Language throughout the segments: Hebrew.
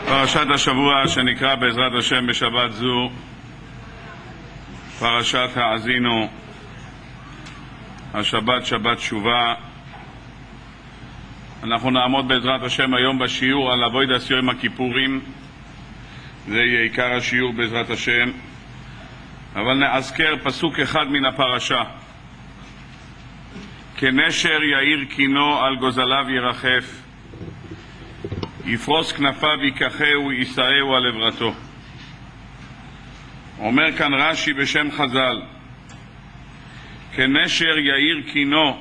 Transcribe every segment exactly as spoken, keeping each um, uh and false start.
פרשת השבוע שנקרא בעזרת השם בשבת זו, פרשת האזינו. השבת שבת תשובה. אנחנו נעמוד בעזרת השם היום בשיעור על אבוידס יום הכיפורים. זה יהיה עיקר השיעור בעזרת השם, אבל נאזכר פסוק אחד מן הפרשה. כנשר יאיר קינו על גוזליו ירחף, יפרוס כנפיו ייקחהו יישאהו על עברתו. אומר כאן רש"י בשם חז"ל, כנשר יאיר קינו,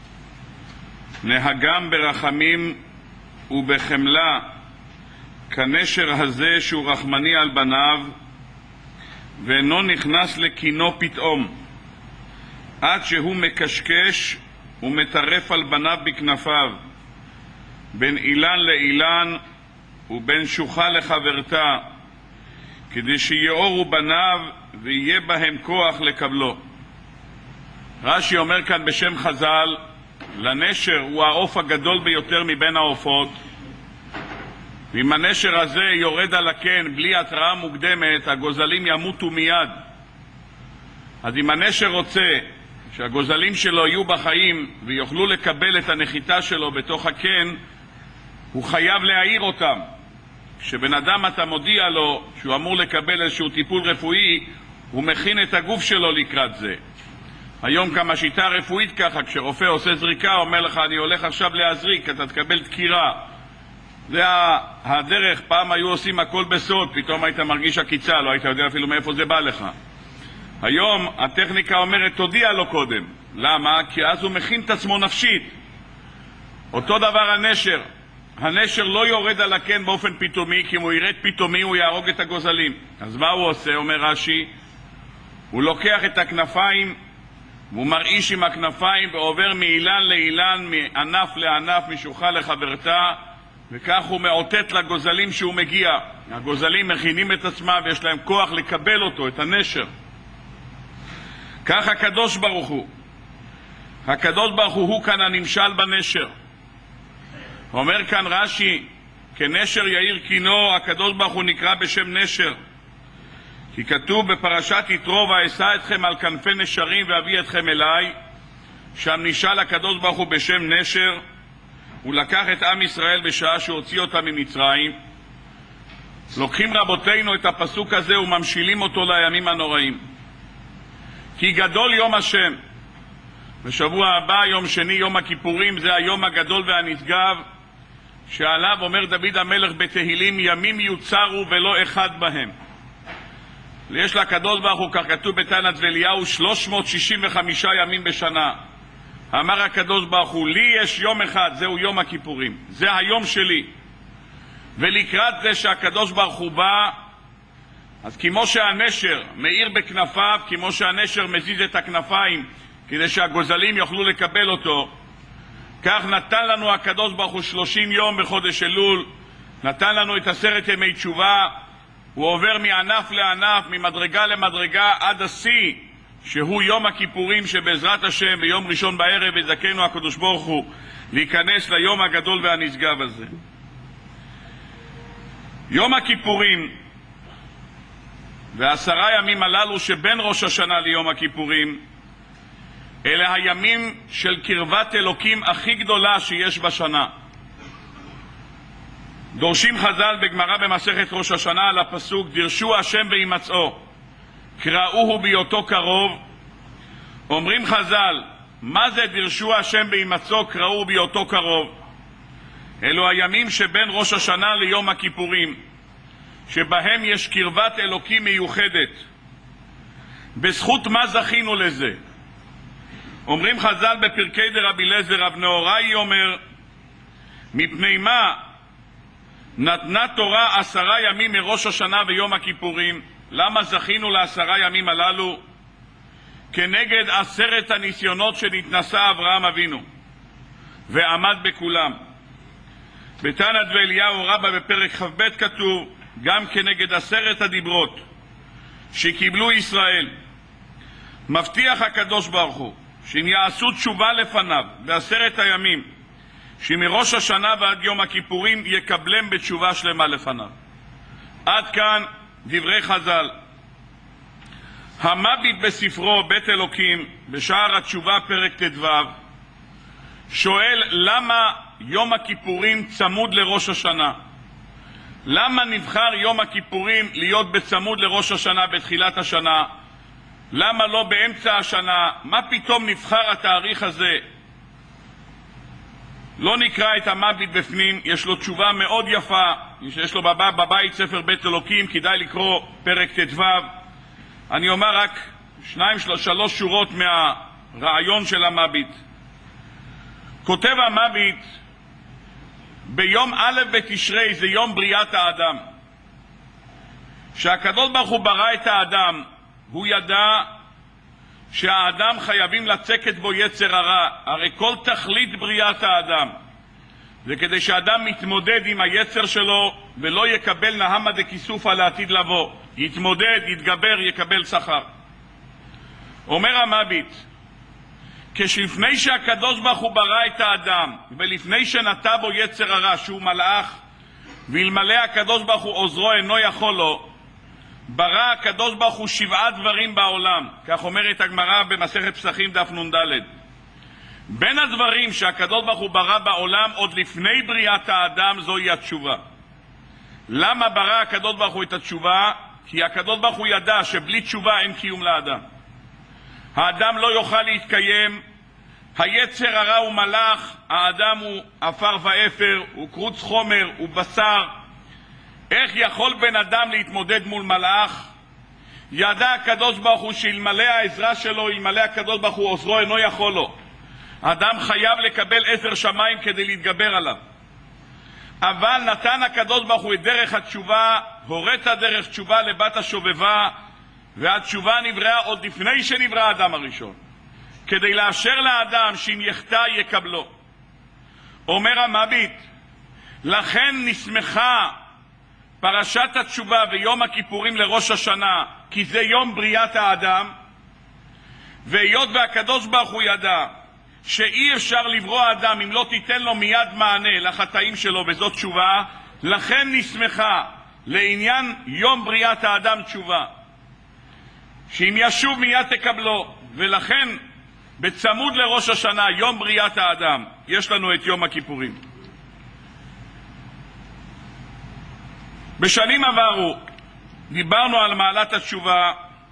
נהגם ברחמים ובחמלה כנשר הזה שהוא רחמני על בניו, ואינו נכנס לקינו פתאום עד שהוא מקשקש ומטרף על בניו בכנפיו, בין אילן לאילן ובין שוחה לחברתה, כדי שיאורו בניו ויהיה בהם כוח לקבלו. רש"י אומר כאן בשם חז"ל, לנשר הוא העוף הגדול ביותר מבין העופות, ואם הנשר הזה יורד על הקן בלי התראה מוקדמת, הגוזלים ימותו מיד. אז אם הנשר רוצה שהגוזלים שלו יהיו בחיים ויוכלו לקבל את הנחיתה שלו בתוך הקן, הוא חייב להעיר אותם. כשבן אדם אתה מודיע לו שהוא אמור לקבל איזשהו טיפול רפואי, הוא מכין את הגוף שלו לקראת זה. היום כמה שיטה רפואית ככה, כשרופא עושה זריקה, אומר לך אני הולך עכשיו להזריק, אתה תקבל דקירה. זה הדרך. פעם היו עושים הכל בסוד, פתאום היית מרגיש עקיצה, לא היית יודע אפילו מאיפה זה בא לך. היום הטכניקה אומרת תודיע לו קודם. למה? כי אז הוא מכין את עצמו נפשית. אותו דבר הנשר. הנשר לא יורד על הקן באופן פתאומי, כי אם הוא ירד פתאומי הוא יהרוג את הגוזלים. אז מה הוא עושה? אומר רש"י, הוא לוקח את הכנפיים והוא מרעיש עם הכנפיים ועובר מאילן לאילן, מענף לענף, משוחה לחברתה, וכך הוא מאותת לגוזלים שהוא מגיע. הגוזלים מכינים את עצמם ויש להם כוח לקבל אותו, את הנשר. כך הקדוש ברוך הוא. הקדוש ברוך הוא הוא כאן הנמשל בנשר. אומר כאן רש"י, כנשר יאיר קינו, הקדוש ברוך הוא נקרא בשם נשר. כי כתוב בפרשת יתרו, ואשא אתכם על כנפי נשרים ואביא אתכם אליי. שם נשאל הקדוש ברוך הוא בשם נשר. הוא לקח את עם ישראל בשעה שהוציא אותם ממצרים. לוקחים רבותינו את הפסוק הזה וממשילים אותו לימים הנוראים. כי גדול יום השם. בשבוע הבא, יום שני, יום הכיפורים, זה היום הגדול והנשגב, שעליו אומר דוד המלך בתהילים, ימים יוצרו ולא אחד בהם. יש לקדוש ברוך הוא, כך כתוב בתנת ואליהו, שלוש מאות שישים וחמישה ימים בשנה. אמר הקדוש ברוך הוא, לי יש יום אחד, זהו יום הכיפורים, זה היום שלי. ולקראת זה שהקדוש ברוך הוא בא, אז כמו שהנשר מאיר בכנפיו, כמו שהנשר מזיז את הכנפיים כדי שהגוזלים יוכלו לקבל אותו, כך נתן לנו הקדוש ברוך הוא שלושים יום בחודש אלול, נתן לנו את עשרת ימי תשובה. הוא עובר מענף לענף, ממדרגה למדרגה, עד השיא שהוא יום הכיפורים, שבעזרת השם ביום ראשון בערב יזכנו הקדוש ברוך הוא להיכנס ליום הגדול והנשגב הזה. יום הכיפורים ועשרה ימים הללו שבין ראש השנה ליום הכיפורים, אלה הימים של קרבת אלוקים הכי גדולה שיש בשנה. דורשים חז"ל בגמרא במסכת ראש השנה על הפסוק, דרשו השם בהימצאו, קראוהו בהיותו קרוב. אומרים חז"ל, מה זה דרשו השם בהימצאו, קראוהו בהיותו קרוב? אלו הימים שבין ראש השנה ליום הכיפורים, שבהם יש קרבת אלוקים מיוחדת. בזכות מה זכינו לזה? אומרים חז"ל בפרקי דרבי אליעזר, רב נהוראי אומר, מפני מה נתנה תורה עשרה ימים מראש השנה ויום הכיפורים? למה זכינו לעשרה ימים הללו? כנגד עשרת הניסיונות שנתנסה אברהם אבינו ועמד בכולם. בתנת ואליהו רבה בפרק ח"ב כתוב, גם כנגד עשרת הדיברות שקיבלו ישראל, מבטיח הקדוש ברוך הוא שאם יעשו תשובה לפניו בעשרת הימים שמראש השנה ועד יום הכיפורים יקבלם בתשובה שלמה לפניו. עד כאן דברי חז"ל. המביט בספרו בית אלוקים בשער התשובה פרק ט"ו שואל למה יום הכיפורים צמוד לראש השנה. למה נבחר יום הכיפורים להיות בצמוד לראש השנה בתחילת השנה? למה לא באמצע השנה? מה פתאום נבחר התאריך הזה? לא נקרא את המביט בפנים, יש לו תשובה מאוד יפה, יש לו בבא, בבית ספר בית אלוקים, כדאי לקרוא פרק ט"ו. אני אומר רק שניים, שלוש, שלוש שורות מהרעיון של המביט. כותב המביט, ביום א' בתשרי, זה יום בריאת האדם. שהקדוש ברוך הוא ברא את האדם, הוא ידע שהאדם חייבים לצקת בו יצר הרע. הרי כל תכלית בריאת האדם זה כדי שהאדם מתמודד עם היצר שלו ולא יקבל נהמה דכיסופא לעתיד לבוא. יתמודד, יתגבר, יקבל שכר. אומר המביט, כשלפני שהקדוש ברוך הוא ברא את האדם ולפני שנטע בו יצר הרע שהוא מלאך, ואלמלא הקדוש ברוך הוא עוזרו אינו יכול לו, ברא הקדוש ברוך הוא שבעה דברים בעולם, כך אומרת הגמרא במסכת פסחים דף נ"ד. בין הדברים שהקדוש ברוך הוא ברא בעולם עוד לפני בריאת האדם זוהי התשובה. למה ברא הקדוש ברוך הוא את התשובה? כי הקדוש ברוך הוא ידע שבלי תשובה אין קיום לאדם. האדם לא יוכל להתקיים, היצר הרע הוא מלאך, האדם הוא עפר ואפר, הוא קרוץ חומר, הוא בשר. איך יכול בן אדם להתמודד מול מלאך? ידע הקדוש ברוך הוא שאלמלא העזרה שלו, אלמלא הקדוש ברוך הוא עוזרו אינו יכול לו. האדם חייב לקבל עזר שמיים כדי להתגבר עליו. אבל נתן הקדוש ברוך הוא את דרך התשובה, הוראת דרך תשובה לבת השובבה, והתשובה נבראה עוד לפני שנברא האדם הראשון, כדי לאשר לאדם שאם יחטא יקבלו. אומר המביט, לכן נסמכה פרשת התשובה ויום הכיפורים לראש השנה, כי זה יום בריאת האדם, והיות והקדוש ברוך הוא ידע שאי אפשר לברוא אדם אם לא תיתן לו מיד מענה לחטאים שלו, וזאת תשובה, לכן נסמכה לעניין יום בריאת האדם תשובה, שאם ישוב מיד תקבלו. ולכן בצמוד לראש השנה, יום בריאת האדם, יש לנו את יום הכיפורים. בשנים עברו דיברנו על מעלת התשובה,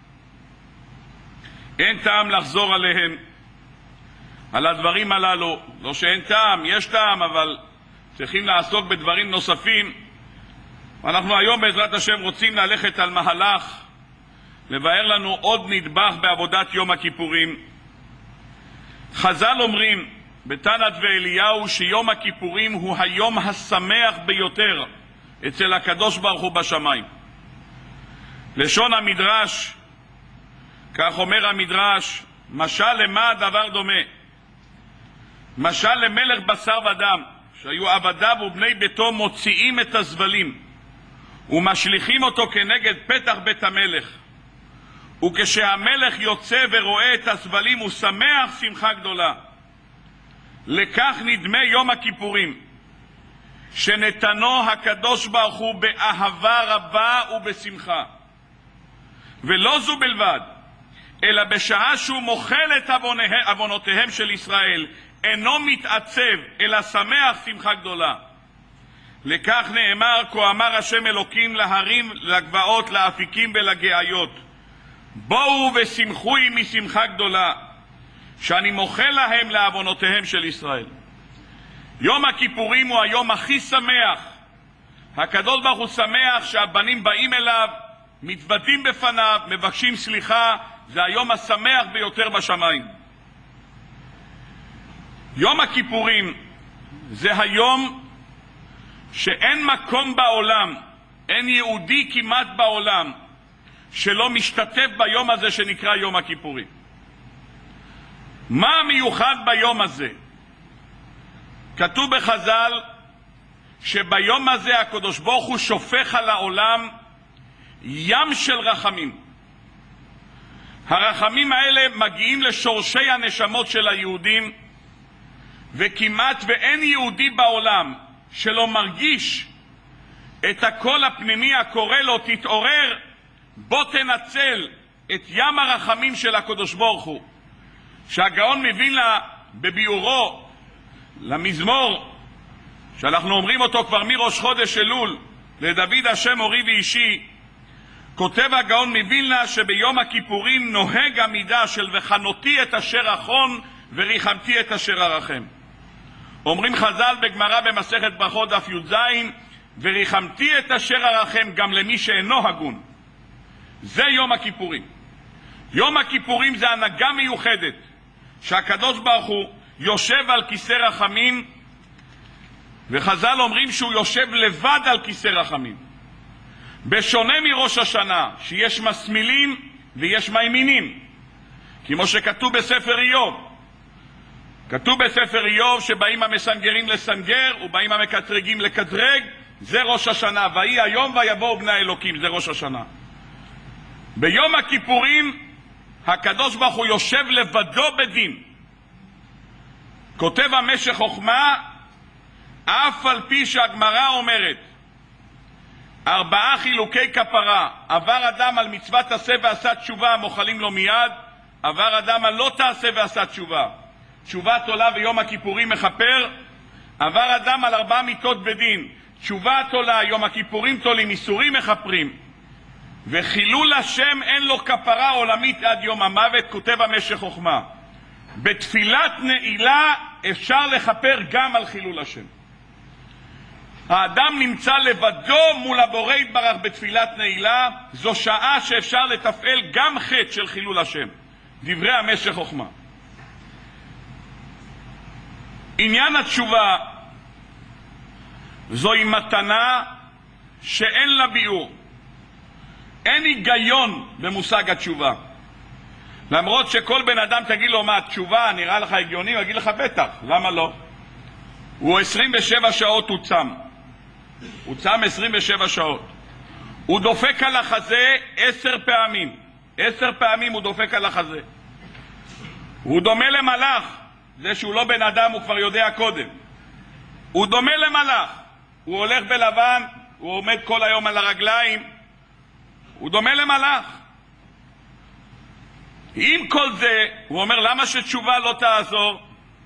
אין טעם לחזור עליהם, על הדברים הללו. לא שאין טעם, יש טעם, אבל צריכים לעסוק בדברים נוספים. אנחנו היום בעזרת השם רוצים ללכת על מהלך לבאר לנו עוד נדבך בעבודת יום הכיפורים. חז"ל אומרים בתנת ואליהו שיום הכיפורים הוא היום השמח ביותר אצל הקדוש ברוך הוא בשמיים. לשון המדרש, כך אומר המדרש, משל למה הדבר דומה? משל למלך בשר ודם, שהיו עבדיו ובני ביתו מוציאים את הזבלים ומשליכים אותו כנגד פתח בית המלך, וכשהמלך יוצא ורואה את הזבלים הוא שמח שמחה גדולה. לכך נדמה יום הכיפורים, שנתנו הקדוש ברוך הוא באהבה רבה ובשמחה. ולא זו בלבד, אלא בשעה שהוא מוחל את עוונותיהם של ישראל, אינו מתעצב אלא שמח שמחה גדולה. לכך נאמר, כה אמר השם אלוקים להרים, לגבעות, לאפיקים ולגאיות, בואו ושמחו עמי שמחה גדולה, שאני מוחל להם לעוונותיהם של ישראל. יום הכיפורים הוא היום הכי שמח. הקדוש ברוך הוא שמח שהבנים באים אליו, מתוודעים בפניו, מבקשים סליחה. זה היום השמח ביותר בשמיים. יום הכיפורים זה היום שאין מקום בעולם, אין יהודי כמעט בעולם שלא משתתף ביום הזה שנקרא יום הכיפורים. מה המיוחד ביום הזה? כתוב בחז"ל שביום הזה הקדוש ברוך הוא שופך על העולם ים של רחמים. הרחמים האלה מגיעים לשורשי הנשמות של היהודים, וכמעט ואין יהודי בעולם שלא מרגיש את הקול הפנימי הקורא לו, תתעורר, בוא תנצל את ים הרחמים של הקדוש ברוך הוא, שהגאון מווילנה בביאורו למזמור שאנחנו אומרים אותו כבר מראש חודש אלול, לדוד השם אורי ואישי, כותב הגאון מווילנה שביום הכיפורים נוהג המידה של וחנותי את אשר אחון וריחמתי את אשר ארחם. אומרים חז"ל בגמרא במסכת ברכות דף י"ז, וריחמתי את אשר ארחם גם למי שאינו הגון. זה יום הכיפורים. יום הכיפורים זה הנהגה מיוחדת שהקדוש ברוך הוא יושב על כיסא רחמים, וחז"ל אומרים שהוא יושב לבד על כיסא רחמים, בשונה מראש השנה שיש מסמילים ויש מימינים, כמו שכתוב בספר איוב. כתוב בספר איוב שבאים המסנגרים לסנגר ובאים המקטרגים לקטרג, זה ראש השנה. ויהי היום ויבואו בני האלוקים, זה ראש השנה. ביום הכיפורים הקדוש ברוך הוא יושב לבדו בדין. כותב המשך חוכמה, אף על פי שהגמרא אומרת ארבעה חילוקי כפרה, עבר אדם על מצוות תעשה ועשה תשובה מוחלים לו מיד, עבר אדם על לא תעשה ועשה תשובה, תשובה תולה ויום הכיפורים מחפר, עבר אדם על ארבעה מיתות בדין, תשובה תולה, יום הכיפורים תולים, איסורים מחפרים, וחילול השם אין לו כפרה עולמית עד יום המוות. כותב המשך חוכמה, בתפילת נעילה אפשר לחפר גם על חילול השם. האדם נמצא לבדו מול הבורא יתברך בתפילת נעילה, זו שעה שאפשר לתפעל גם חטא של חילול השם. דברי המשך חוכמה. עניין התשובה זוהי מתנה שאין לה ביאור. אין היגיון במושג התשובה. למרות שכל בן אדם תגיד לו מה התשובה, נראה לך הגיוני, הוא יגיד לך בטח, למה לא? הוא עשרים ושבע שעות הוא צם. הוא צם עשרים ושבע שעות. הוא דופק על החזה עשר פעמים. עשר פעמים הוא דופק על החזה. הוא דומה למלאך. זה שהוא לא בן אדם הוא כבר יודע קודם. הוא דומה למלאך. הוא הולך בלבן, הוא עומד כל היום על הרגליים. הוא דומה למלאך. עם כל זה, הוא אומר למה שתשובה לא תעזור?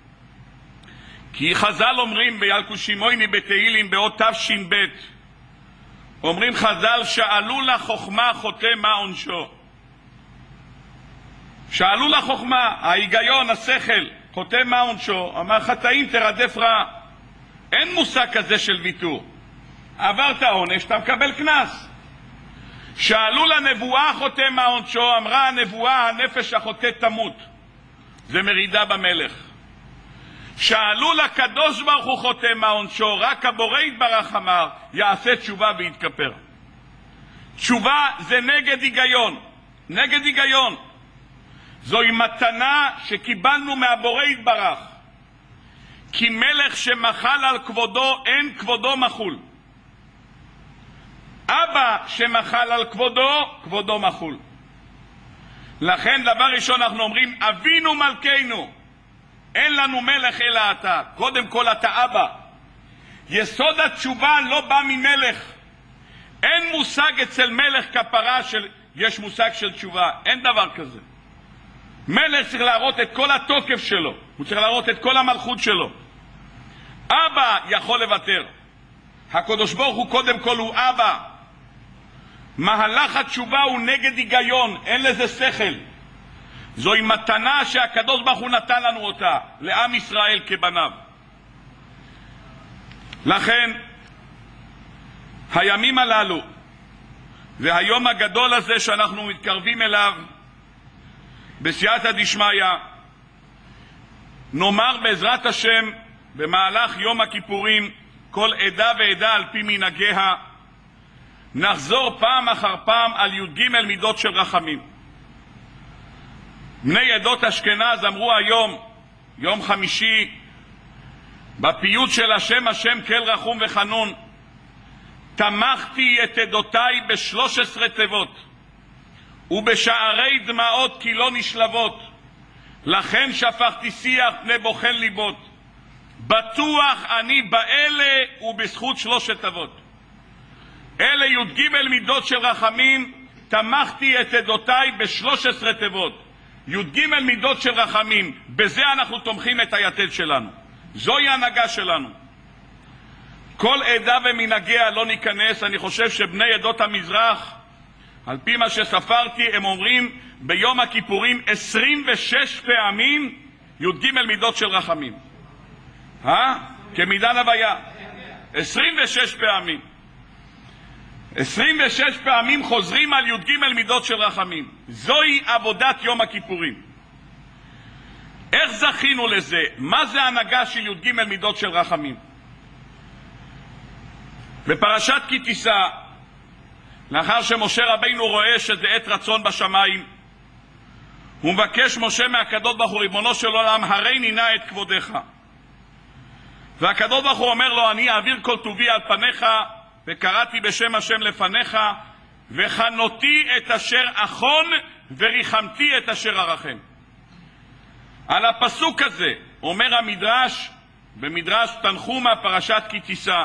כי חז"ל אומרים בילקוט שמעוני בתהילים באות תש"ב, אומרים חז"ל, שאלו לחוכמה חוטא מה עונשו. שאלו לחוכמה, ההיגיון, השכל, חוטא מה עונשו? אמר חטאים תרדף רע. אין מושג כזה של ויתור. עברת עונש, אתה מקבל קנס. שאלו לנבואה חוטא מה עונשו, אמרה הנבואה הנפש החוטא תמות. זה מרידה במלך. שאלו לקדוש ברוך הוא חוטא מה עונשו, רק הבורא יתברך אמר יעשה תשובה ויתכפר. תשובה זה נגד היגיון, נגד היגיון. זוהי מתנה שקיבלנו מהבורא יתברך, כי מלך שמחל על כבודו אין כבודו מחול. אבא שמחל על כבודו, כבודו מחול. לכן דבר ראשון אנחנו אומרים אבינו מלכנו, אין לנו מלך אלא אתה. קודם כל אתה אבא. יסוד התשובה לא בא ממלך. אין מושג אצל מלך כפרה של יש מושג של תשובה, אין דבר כזה. מלך צריך להראות את כל התוקף שלו, הוא צריך להראות את כל המלכות שלו. אבא יכול לוותר. הקדוש ברוך הוא קודם כל הוא אבא. מהלך התשובה הוא נגד היגיון, אין לזה שכל. זוהי מתנה שהקדוש ברוך הוא נתן לנו אותה, לעם ישראל כבניו. לכן, הימים הללו, והיום הגדול הזה שאנחנו מתקרבים אליו, בסייעתא דשמיא, נאמר בעזרת השם, במהלך יום הכיפורים, כל עדה ועדה על פי מנהגיה, נחזור פעם אחר פעם על י"ג מידות של רחמים. בני עדות אשכנז אמרו היום, יום חמישי, בפיוט של השם השם כל רחום וחנון, תמכתי את עדותיי בשלוש עשרה תיבות, ובשערי דמעות כי לא נשלבות, לכן שפכתי שיח פני בוחן ליבות, בטוח אני באלה ובזכות שלושת אבות. אלה י"ג מידות של רחמים, תמכתי את עדותיי בשלוש עשרה תיבות. י"ג מידות של רחמים, בזה אנחנו תומכים את היתד שלנו. זוהי ההנהגה שלנו. כל עדה ומנהגיה לא ניכנס. אני חושב שבני עדות המזרח, על פי מה שספרתי, הם אומרים ביום הכיפורים עשרים ושש פעמים י"ג מידות של רחמים. אה? כמידן הוויה. עשרים ושש פעמים. עשרים ושש פעמים חוזרים על י"ג מידות של רחמים. זוהי עבודת יום הכיפורים. איך זכינו לזה? מה זה הנהגה של י"ג מידות של רחמים? בפרשת כי תישא, לאחר שמשה רבינו רואה שזה עת רצון בשמיים, הוא מבקש משה מהקדוש ברוך הוא, ריבונו של עולם, הריני נא את כבודך. והקדוש ברוך הוא אומר לו, אני אעביר כל טובי על פניך, וקראתי בשם השם לפניך, וחנותי את אשר אחון, וריחמתי את אשר ארחם. על הפסוק הזה אומר המדרש, במדרש תנחומא פרשת כי תישא,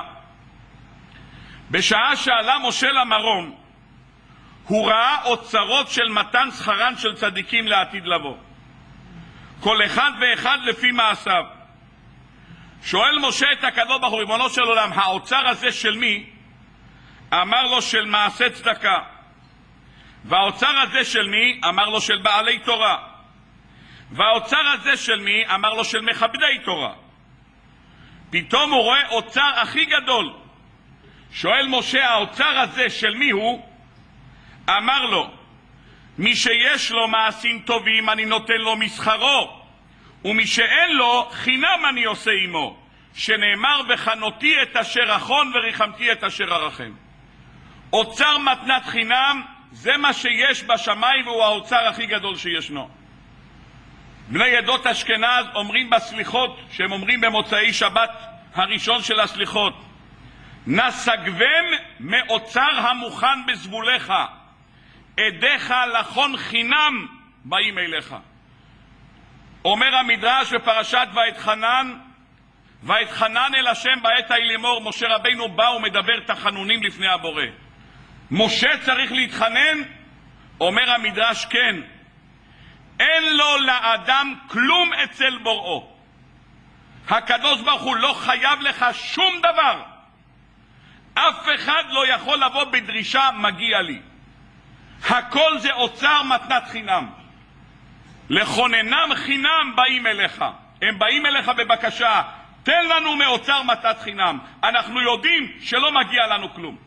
בשעה שעלה משה למרום, הוא ראה אוצרות של מתן שכרן של צדיקים לעתיד לבוא, כל אחד ואחד לפי מעשיו. שואל משה את הקדוש ברוך הוא, ריבונו של עולם, האוצר הזה של מי? אמר לו, של מעשה צדקה. והאוצר הזה של מי? אמר לו, של בעלי תורה. והאוצר הזה של מי? אמר לו, של מכבדי תורה. פתאום הוא רואה אוצר הכי גדול. שואל משה, האוצר הזה של מי הוא? אמר לו, מי שיש לו מעשים טובים אני נותן לו משכרו, ומי שאין לו חינם אני עושה עמו, שנאמר וחנותי את אשר אחון וריחמתי את אשר ארחם. אוצר מתנת חינם זה מה שיש בשמיים, והוא האוצר הכי גדול שישנו. בני עדות אשכנז אומרים בסליחות, שהם אומרים במוצאי שבת הראשון של הסליחות, נסגבם מאוצר המוכן בזבולך, עדיך לחון חינם באים אליך. אומר המדרש בפרשת ואתחנן, ואתחנן אל השם בעת ההיא לאמור, משה רבינו בא ומדבר תחנונים לפני הבורא. משה צריך להתחנן? אומר המדרש כן. אין לו לאדם כלום אצל בוראו. הקדוש ברוך הוא לא חייב לך שום דבר. אף אחד לא יכול לבוא בדרישה מגיע לי. הכל זה אוצר מתנת חינם. לכוננם חינם באים אליך. הם באים אליך בבקשה, תן לנו מאוצר מתנת חינם. אנחנו יודעים שלא מגיע לנו כלום.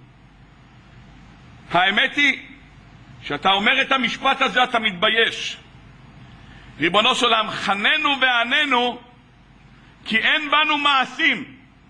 האמת היא שאתה אומר את המשפט הזה אתה מתבייש. ריבונו של עולם, חננו ועננו כי אין בנו מעשים.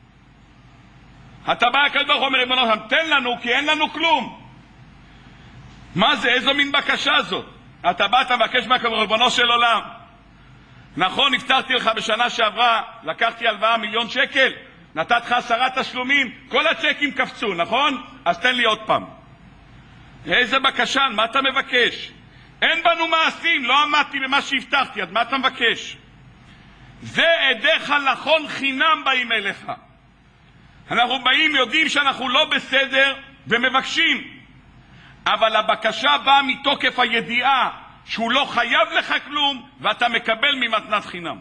אתה בא הקדוש ברוך הוא אומר, ריבונו של עולם, תן לנו כי אין לנו כלום. מה זה? איזו מין בקשה זאת? אתה בא, אתה מבקש מהקדוש, ריבונו של עולם, נכון, הבטחתי לך בשנה שעברה, לקחתי הלוואה מיליון שקל, נתת לך עשרה תשלומים, כל הצ'קים קפצו, נכון? אז תן לי עוד פעם. איזה בקשה, מה אתה מבקש? אין בנו מעשים, לא עמדתי במה שהבטחתי, אז מה אתה מבקש? זה עדיך לחון חינם באים אליך. אנחנו באים, יודעים שאנחנו לא בסדר ומבקשים, אבל הבקשה באה מתוקף הידיעה שהוא לא חייב לך כלום ואתה מקבל ממתנת חינם.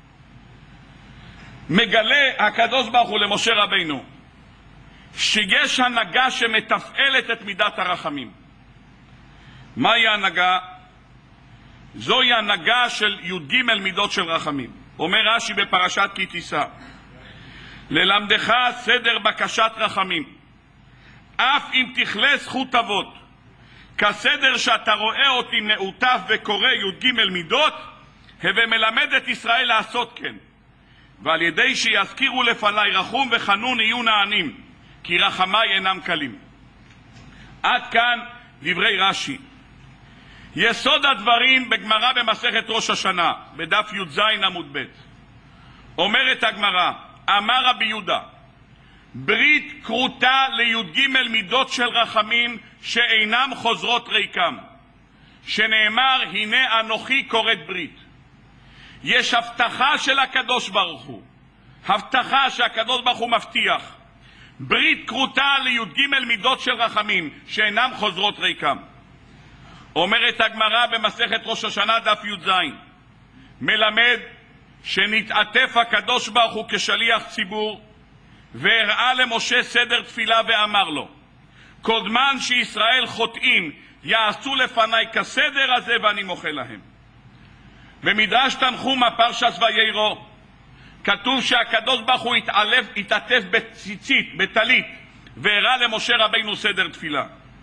מגלה הקדוש ברוך הוא למשה רבינו שיש הנהגה שמתפעלת את מידת הרחמים. מהי ההנהגה? זוהי הנהגה של י"ג מידות של רחמים. אומר רש"י בפרשת כי תישא, ללמדך סדר בקשת רחמים, אף אם תכלה זכות אבות, כסדר שאתה רואה אותי מעוטף וקורא י"ג מידות, הווה מלמד את ישראל לעשות כן, ועל ידי שיזכירו לפני רחום וחנון יהיו נענים, כי רחמי אינם קלים. עד כאן דברי רש"י. יסוד הדברים בגמרא במסכת ראש השנה, בדף י"ז עמוד ב'. אומרת הגמרא, אמר רבי יהודה, ברית קרותה לי"ג מידות של רחמים שאינם חוזרות ריקם, שנאמר הנה אנוכי כורת ברית. יש הבטחה של הקדוש ברוך הוא, הבטחה שהקדוש ברוך הוא מבטיח, ברית כרותה לי"ג מידות של רחמים שאינם חוזרות ריקם. אומרת הגמרא במסכת ראש השנה דף י"ז, מלמד שנתעטף הקדוש ברוך הוא כשליח ציבור והראה למשה סדר תפילה ואמר לו, קודמן שישראל חוטאים יעשו לפניי כסדר הזה ואני מוחל להם. במדרש תנחומא פרשת ויירו כתוב שהקדוש ברוך הוא התעלף, התעטף בציצית, בטלית, והראה למשה רבינו סדר תפילה.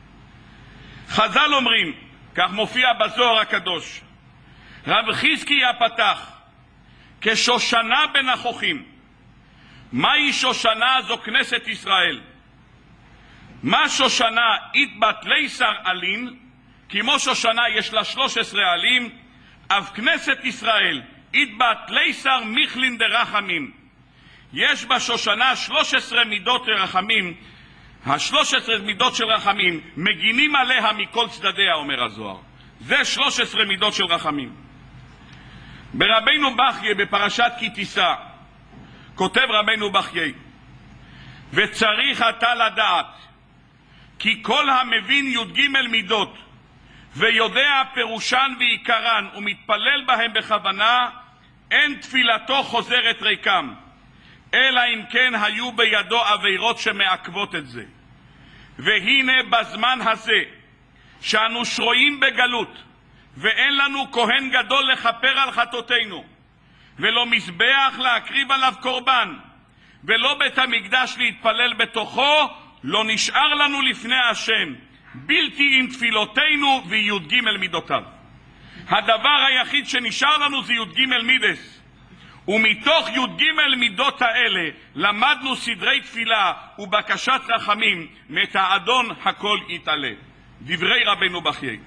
חז"ל אומרים, כך מופיע בזוהר הקדוש, רב חזקיה פתח כשושנה בין החוכים. מהי שושנה? זו כנסת ישראל. מה שושנה? אית ליסר אלין, כמו שושנה יש לה שלוש עשרה עלים, אף כנסת ישראל אית ליסר מיכלין דרחמים. יש בשושנה שלוש עשרה מידות רחמים, השלוש עשרה מידות של רחמים מגינים עליה מכל צדדיה, אומר הזוהר. זה שלוש עשרה מידות של רחמים. ברבינו בחייה בפרשת כי תישא כותב רבינו בחייה, וצריך אתה לדעת כי כל המבין י"ג מידות ויודע פירושן ועיקרן ומתפלל בהם בכוונה, אין תפילתו חוזרת ריקם, אלא אם כן היו בידו עבירות שמעכבות את זה. והנה בזמן הזה שאנו שרויים בגלות ואין לנו כהן גדול לכפר על חטאותינו, ולא מזבח להקריב עליו קורבן, ולא בית המקדש להתפלל בתוכו, לא נשאר לנו לפני השם בלתי עם תפילותינו וי"ג מידותיו. הדבר היחיד שנשאר לנו זה י"ג מידס, ומתוך י"ג מידות האלה למדנו סדרי תפילה ובקשת רחמים מאת האדון הכל יתעלה. דברי רבנו בחייה.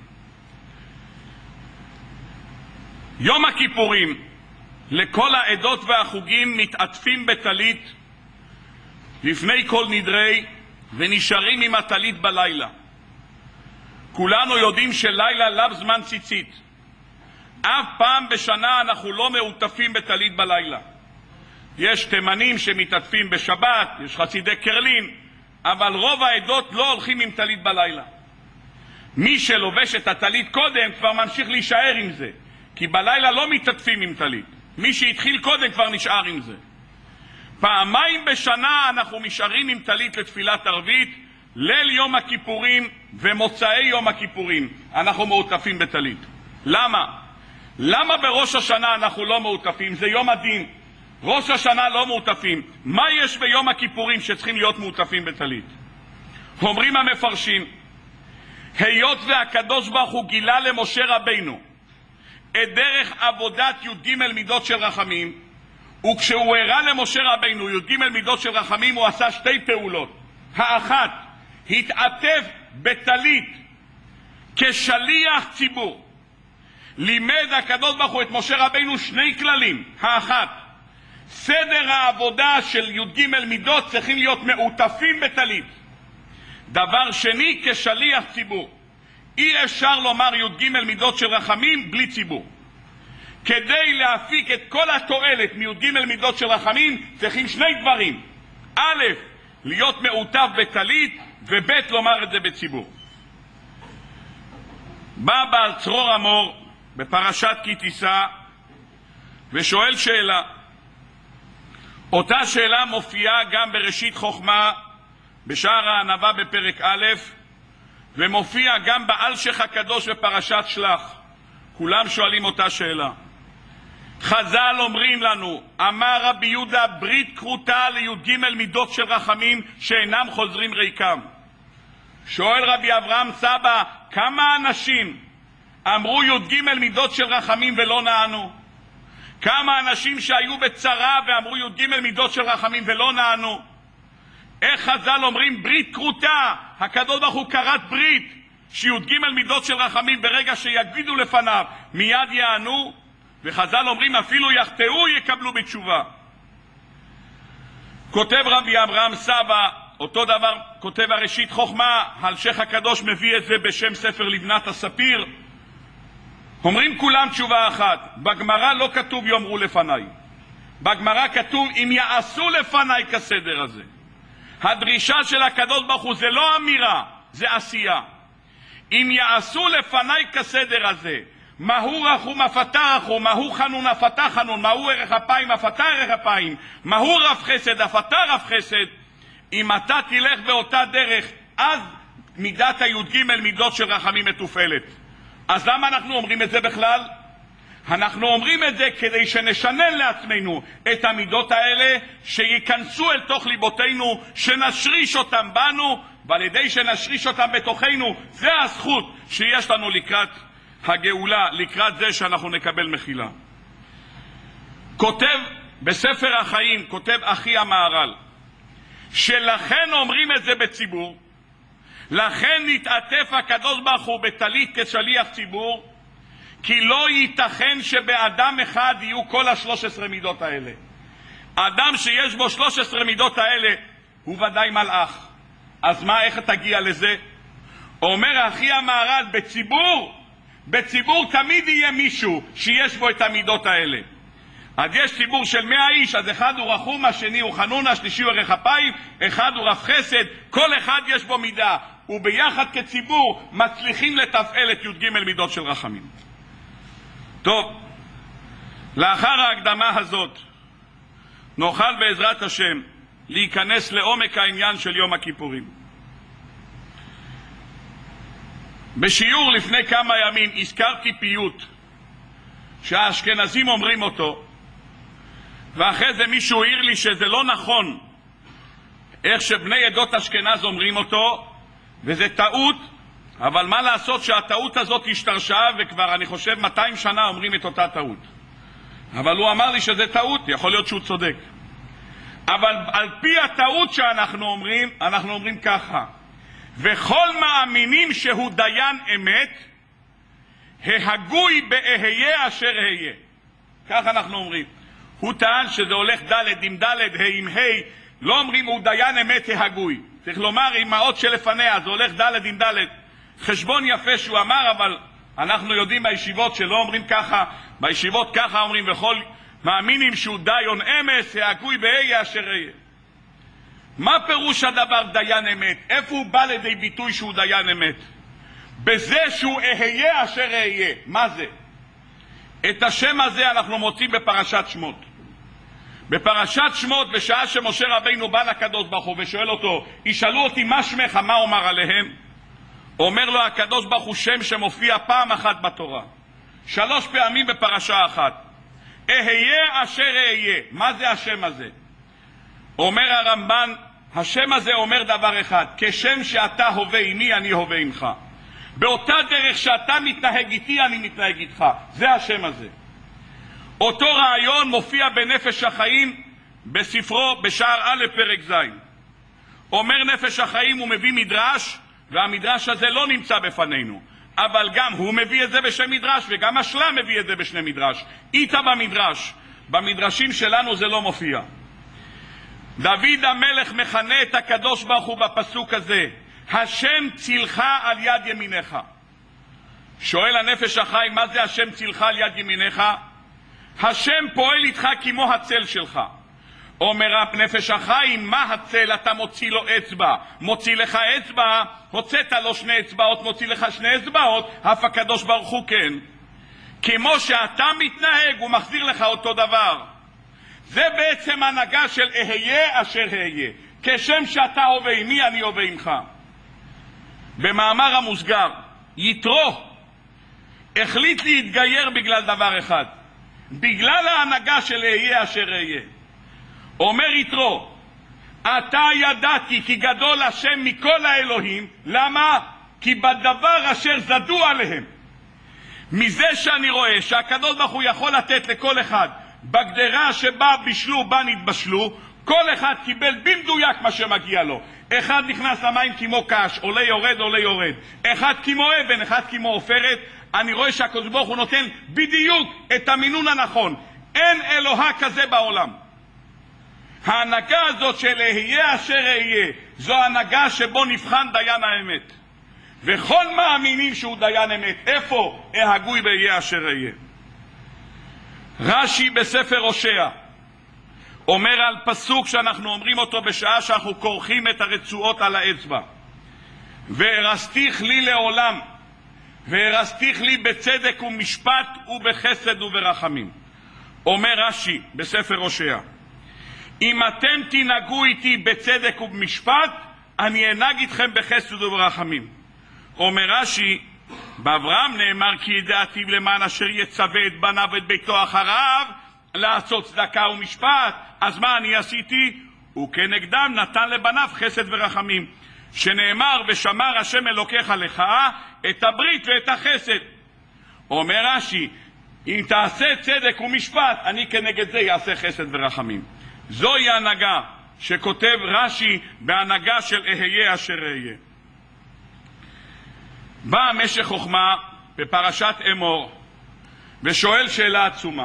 יום הכיפורים לכל העדות והחוגים מתעטפים בטלית לפני כל נדרי ונשארים עם הטלית בלילה. כולנו יודעים שלילה לאו זמן ציצית. אף פעם בשנה אנחנו לא מעוטפים בטלית בלילה. יש תימנים שמתעטפים בשבת, יש חסידי קרלין, אבל רוב העדות לא הולכים עם טלית בלילה. מי שלובש את הטלית קודם כבר ממשיך להישאר עם זה, כי בלילה לא מתעטפים עם טלית. מי שהתחיל קודם כבר נשאר עם זה. פעמיים בשנה אנחנו נשארים עם טלית לתפילת ערבית, ליל יום הכיפורים ומוצאי יום הכיפורים אנחנו מעוטפים בטלית. למה? למה בראש השנה אנחנו לא מעוטפים? זה יום הדין. ראש השנה לא מעוטפים. מה יש ביום הכיפורים שצריכים להיות מעוטפים בטלית? אומרים המפרשים, היות והקדוש ברוך הוא גילה למשה רבינו את דרך עבודת י"ג מידות של רחמים, וכשהוא הראה למשה רבינו י"ג מידות של רחמים הוא עשה שתי פעולות. האחת, התעטף בטלית כשליח ציבור. לימד הקדוש ברוך הוא את משה רבינו שני כללים. האחת, סדר העבודה של י"ג מידות צריכים להיות מעוטפים בטלית. דבר שני, כשליח ציבור אי אפשר לומר י"ג מידות של רחמים בלי ציבור. כדי להפיק את כל התועלת מי"ג מידות של רחמים צריכים שני דברים: א', להיות מעוטף בטלית, וב', לומר את זה בציבור. בא בעל צרור המור בפרשת כי תישא ושואל שאלה. אותה שאלה מופיעה גם בראשית חוכמה בשער הענווה בפרק א', ומופיע גם באלשך הקדוש בפרשת שלח. כולם שואלים אותה שאלה. חז"ל אומרים לנו, אמר רבי יהודה, ברית כרותה לי"ג מידות של רחמים שאינם חוזרים ריקם. שואל רבי אברהם סבא, כמה אנשים אמרו י"ג מידות של רחמים ולא נענו? כמה אנשים שהיו בצרה ואמרו י"ג מידות של רחמים ולא נענו? איך חז"ל אומרים ברית כרותה? הקדוש ברוך הוא כרת ברית שי"ג מידות של רחמים ברגע שיגידו לפניו מיד יענו, וחז"ל אומרים אפילו יחטאו יקבלו בתשובה. כותב רבי אברהם סבא, אותו דבר כותב הראשית חוכמה, אלשיך הקדוש מביא את זה בשם ספר לבנת הספיר. אומרים כולם תשובה אחת. בגמרא לא כתוב יאמרו לפניי, בגמרא כתוב אם יעשו לפניי כסדר הזה. הדרישה של הקדוש ברוך הוא זה לא אמירה, זה עשייה. אם יעשו לפני כסדר הזה, מהו רחום אף אתה רחום, מהו חנון אף אתה חנון, מהו ערך אפיים אף אתה ערך אפיים, מהו רב חסד אף אתה רב חסד, אם אתה תלך באותה דרך, אז מידת הי"ג מידות של רחמים מתופעלת. אז למה אנחנו אומרים את זה בכלל? אנחנו אומרים את זה כדי שנשנן לעצמנו את המידות האלה, שיכנסו אל תוך ליבותינו, שנשריש אותם בנו, ועל ידי שנשריש אותם בתוכנו, זה הזכות שיש לנו לקראת הגאולה, לקראת זה שאנחנו נקבל מחילה. כותב בספר החיים, כותב אחי המהר"ל, שלכן אומרים את זה בציבור, לכן נתעטף הקדוש ברוך הוא בטלית כשליח ציבור, כי לא ייתכן שבאדם אחד יהיו כל השלוש עשרה מידות האלה. אדם שיש בו שלוש עשרה מידות האלה הוא ודאי מלאך. אז מה, איך תגיע לזה? אומר האחי המהר"ל, בציבור, בציבור תמיד יהיה מישהו שיש בו את המידות האלה. אז יש ציבור של מאה איש, אז אחד הוא רחום, השני הוא חנון, השלישי הוא ערך אפיים, אחד הוא רב חסד, כל אחד יש בו מידה, וביחד כציבור מצליחים לתפעל את י"ג מידות של רחמים. טוב, לאחר ההקדמה הזאת נוכל בעזרת השם להיכנס לעומק העניין של יום הכיפורים. בשיעור לפני כמה ימים הזכרתי פיוט שהאשכנזים אומרים אותו, ואחרי זה מישהו העיר לי שזה לא נכון איך שבני עדות אשכנז אומרים אותו, וזה טעות, אבל מה לעשות שהטעות הזאת השתרשה, וכבר אני חושב מאתיים שנה אומרים את אותה טעות. אבל הוא אמר לי שזה טעות, יכול להיות שהוא צודק. אבל על פי הטעות שאנחנו אומרים, אנחנו אומרים ככה: וכל מאמינים שהוא דיין אמת, ההגוי באהיה אשר אהיה. כך אנחנו אומרים. הוא טען שזה הולך ד' עם ד', ה' עם ה', לא אומרים הוא דיין אמת ההגוי. צריך לומר עם האות שלפניה, זה הולך ד' עם ד'. חשבון יפה שהוא אמר, אבל אנחנו יודעים בישיבות שלא אומרים ככה, בישיבות ככה אומרים, וכל מאמינים שהוא דיין אמס, ההגוי באהיה אשר אהיה. מה פירוש הדבר דיין אמת? איפה הוא בא לידי ביטוי שהוא דיין אמת? בזה שהוא אהיה אשר אהיה. מה זה? את השם הזה אנחנו מוצאים בפרשת שמות. בפרשת שמות, בשעה שמשה רבינו בא לקדוש ברוך הוא ושואל אותו, ישאלו אותי מה שמך, מה אומר עליהם? אומר לו הקדוש ברוך הוא שם שמופיע פעם אחת בתורה, שלוש פעמים בפרשה אחת. אהיה אשר אהיה. מה זה השם הזה? אומר הרמב"ן, השם הזה אומר דבר אחד: כשם שאתה הווה עמי אני הווה עמך, באותה דרך שאתה מתנהג איתי אני מתנהג איתך. זה השם הזה. אותו רעיון מופיע בנפש החיים בספרו בשער א' פרק ז'. אומר נפש החיים, הוא מביא מדרש, והמדרש הזה לא נמצא בפנינו, אבל גם הוא מביא את זה בשם מדרש, וגם השלה מביא את זה בשני מדרש. איתה במדרש, במדרשים שלנו זה לא מופיע. דוד המלך מכנה את הקדוש ברוך הוא בפסוק הזה, השם צילך על יד ימיניך. שואל הנפש החיים, מה זה השם צילך על יד ימיניך? השם פועל איתך כמו הצל שלך. אומר נפש החיים, מה הצל? אתה מוציא לו אצבע, מוציא לך אצבע, הוצאת לו שני אצבעות, מוציא לך שני אצבעות, אף הקדוש ברוך הוא כן. כמו שאתה מתנהג הוא מחזיר לך אותו דבר. זה בעצם הנהגה של אהיה אשר אהיה, כשם שאתה הווה עמי אני הווה עמך. במאמר המוסגר, יתרו החליט להתגייר בגלל דבר אחד, בגלל ההנהגה של אהיה אשר אהיה. אומר יתרו, אתה ידעתי כי גדול השם מכל האלוהים. למה? כי בדבר אשר זדו עליהם. מזה שאני רואה שהקדוש ברוך הוא יכול לתת לכל אחד בגדרה שבה בישלו, בה נתבשלו, כל אחד קיבל במדויק מה שמגיע לו. אחד נכנס למים כמו קש, עולה יורד עולה יורד, אחד כמו אבן, אחד כמו עופרת. אני רואה שהקדוש ברוך הוא נותן בדיוק את המינון הנכון. אין אלוה כזה בעולם. ההנהגה הזאת של אהיה אשר אהיה, זו ההנהגה שבו נבחן דיין האמת, וכל מאמינים שהוא דיין אמת. איפה? ההגוי באהיה אשר אהיה. רש"י בספר הושע אומר על פסוק שאנחנו אומרים אותו בשעה שאנחנו כורכים את הרצועות על האצבע. והרסתיך לי לעולם, והרסתיך לי בצדק ומשפט ובחסד וברחמים. אומר רש"י בספר הושע, אם אתם תנהגו איתי בצדק ובמשפט, אני אנהג איתכם בחסד וברחמים. אומר רש"י, באברהם נאמר כי ידעתיו למען אשר יצווה את בניו ואת ביתו אחריו לעשות צדקה ומשפט. אז מה אני עשיתי? וכנגדם נתן לבניו חסד ורחמים, שנאמר ושמר השם אלוקיך לך את הברית ואת החסד. אומר רש"י, אם תעשה צדק ומשפט, אני כנגד זה יעשה חסד ורחמים. זוהי ההנהגה שכותב רש"י בהנהגה של אהיה אשר אהיה. בא משך חוכמה בפרשת אמור ושואל שאלה עצומה.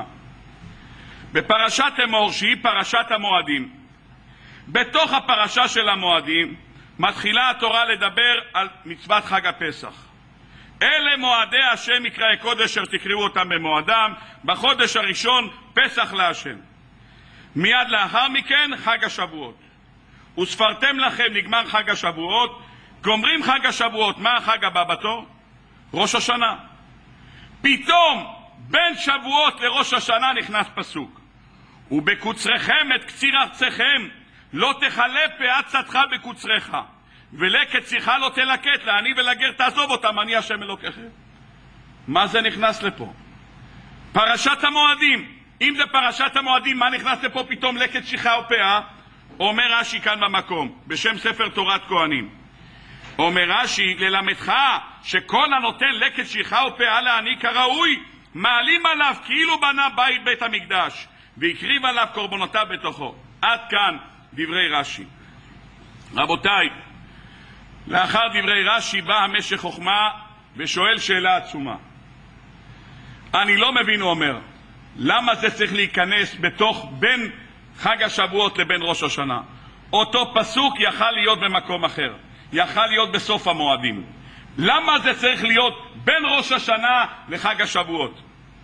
בפרשת אמור, שהיא פרשת המועדים, בתוך הפרשה של המועדים מתחילה התורה לדבר על מצוות חג הפסח. אלה מועדי השם מקראי קודש אשר תקראו אותם במועדם, בחודש הראשון פסח להשם. מיד לאחר מכן חג השבועות. וספרתם לכם, נגמר חג השבועות. גומרים חג השבועות, מה החג הבא בתור? ראש השנה. פתאום בין שבועות לראש השנה נכנס פסוק, ובקוצריכם את קציר ארצכם לא תחלה פאת צאתך בקוצריך, ולקט שיחה לא תלקט, לעני ולגר תעזוב אותם, אני השם אלוקיכם. מה זה נכנס לפה? פרשת המועדים. אם זה פרשת המועדים, מה נכנס לפה פתאום לקט שיחה או פאה? אומר רש"י כאן במקום בשם ספר תורת כהנים, אומר רש"י, ללמדך שכל הנותן לקט שיחה או פאה לעני כראוי, מעלים עליו כאילו בנה בית בית המקדש והקריב עליו קורבנותיו בתוכו. עד כאן דברי רש"י. רבותיי, לאחר דברי רש"י בא המשך חוכמה ושואל שאלה עצומה. אני לא מבין, הוא אומר, למה זה צריך להיכנס בתוך בין חג השבועות לבין ראש השנה? אותו פסוק יכל להיות במקום אחר, יכל להיות בסוף המועדים. למה זה צריך להיות בין ראש השנה לחג השבועות?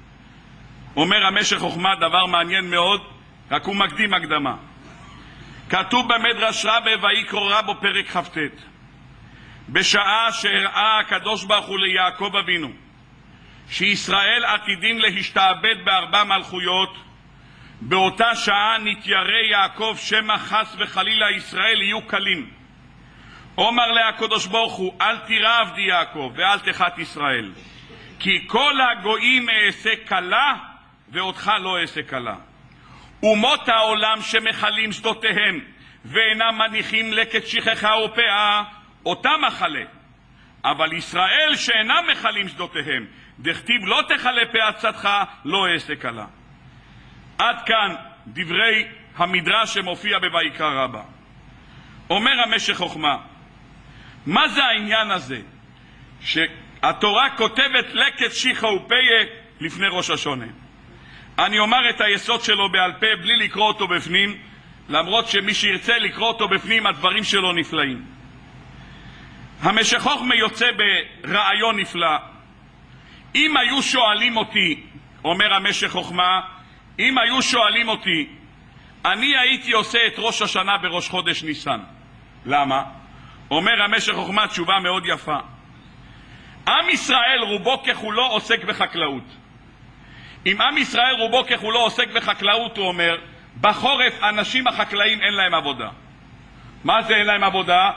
אומר המשך חוכמה דבר מעניין מאוד, רק הוא מקדים הקדמה. כתוב במדרש רבה ויקרא רבו פרק כ"ט, בשעה שהראה הקדוש ברוך הוא ליעקב אבינו שישראל עתידים להשתעבד בארבע מלכויות, באותה שעה נתיירא יעקב שמא חס וחלילה ישראל יהיו קלים. אומר להקדוש ברוך הוא, אל תירא עבדי יעקב ואל תחת ישראל, כי כל הגויים אעשה קלה ואותך לא אעשה קלה. אומות העולם שמחלים שדותיהם ואינם מניחים לקט שכחה ופאה, אותם מחלה. אבל ישראל שאינם מחלים שדותיהם, דכתיב לא תחלה פאת צאתך לא אעשה קלה. עד כאן דברי המדרש שמופיע בויקרא רבה. אומר המשך חוכמה, מה זה העניין הזה שהתורה כותבת לקט שיחה ופאה לפני ראש השונה? אני אומר את היסוד שלו בעל פה בלי לקרוא אותו בפנים, למרות שמי שירצה לקרוא אותו בפנים הדברים שלו נפלאים. המשך חוכמה יוצא ברעיון נפלא. אם היו שואלים אותי, אומר המשך חוכמה, אם היו שואלים אותי, אני הייתי עושה את ראש השנה בראש חודש ניסן. למה? אומר המשך חוכמה תשובה מאוד יפה. עם ישראל רובו ככולו עוסק בחקלאות. אם עם ישראל רובו ככולו עוסק בחקלאות, הוא אומר, בחורף אנשים החקלאים אין להם עבודה. מה זה אין להם עבודה?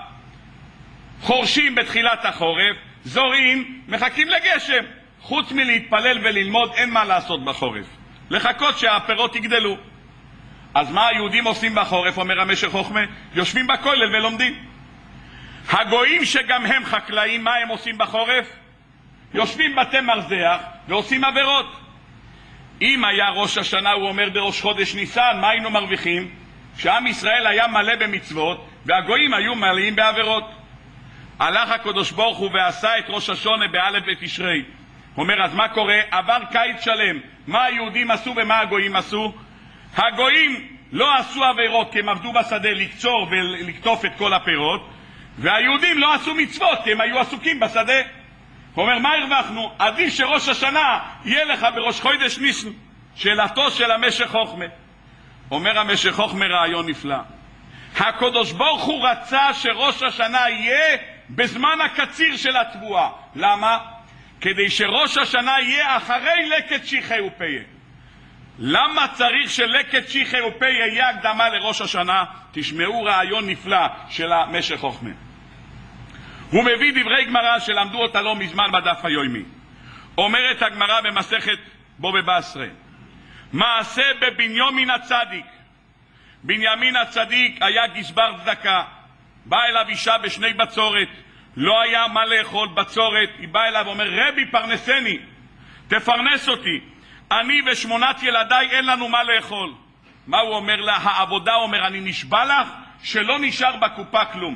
חורשים בתחילת החורף, זורים, מחכים לגשם. חוץ מלהתפלל וללמוד אין מה לעשות בחורף, לחכות שהפירות יגדלו. אז מה היהודים עושים בחורף? אומר המשך חוכמה, יושבים בכולל ולומדים. הגויים שגם הם חקלאים, מה הם עושים בחורף? יושבים בתי מרזח ועושים עבירות. אם היה ראש השנה, הוא אומר בראש חודש ניסן, מה היינו מרוויחים? שעם ישראל היה מלא במצוות והגויים היו מלאים בעבירות. הלך הקדוש ברוך הוא ועשה את ראש השונה באלף בתשרי. אומר, אז מה קורה? עבר קיץ שלם, מה היהודים עשו ומה הגויים עשו? הגויים לא עשו עבירות כי הם עבדו בשדה לקצור ולקטוף את כל הפירות, והיהודים לא עשו מצוות כי הם היו עסוקים בשדה. אומר, מה הרווחנו? עדיף שראש השנה יהיה לך בראש חודש ניסן. שאלתו של המשך חוכמה. אומר המשך חוכמה רעיון נפלא. הקדוש ברוך הוא רצה שראש השנה יהיה בזמן הקציר של התבואה. למה? כדי שראש השנה יהיה אחרי לקט שיחי ופיה. למה צריך שלקט שיחי ופיה יהיה הקדמה לראש השנה? תשמעו רעיון נפלא של המשך חוכמה. הוא מביא דברי גמרא שלמדו אותה לא מזמן בדף היומי. אומרת הגמרא במסכת בבא בתרא, מעשה בבנימין הצדיק. בנימין הצדיק היה גזבר צדקה, בא אליו אישה בשני בצורת, לא היה מה לאכול בצורת, היא באה אליו ואומר, רבי פרנסני, תפרנס אותי, אני ושמונת ילדיי אין לנו מה לאכול. מה הוא אומר לה? העבודה אומר, אני נשבע לך שלא נשאר בקופה כלום.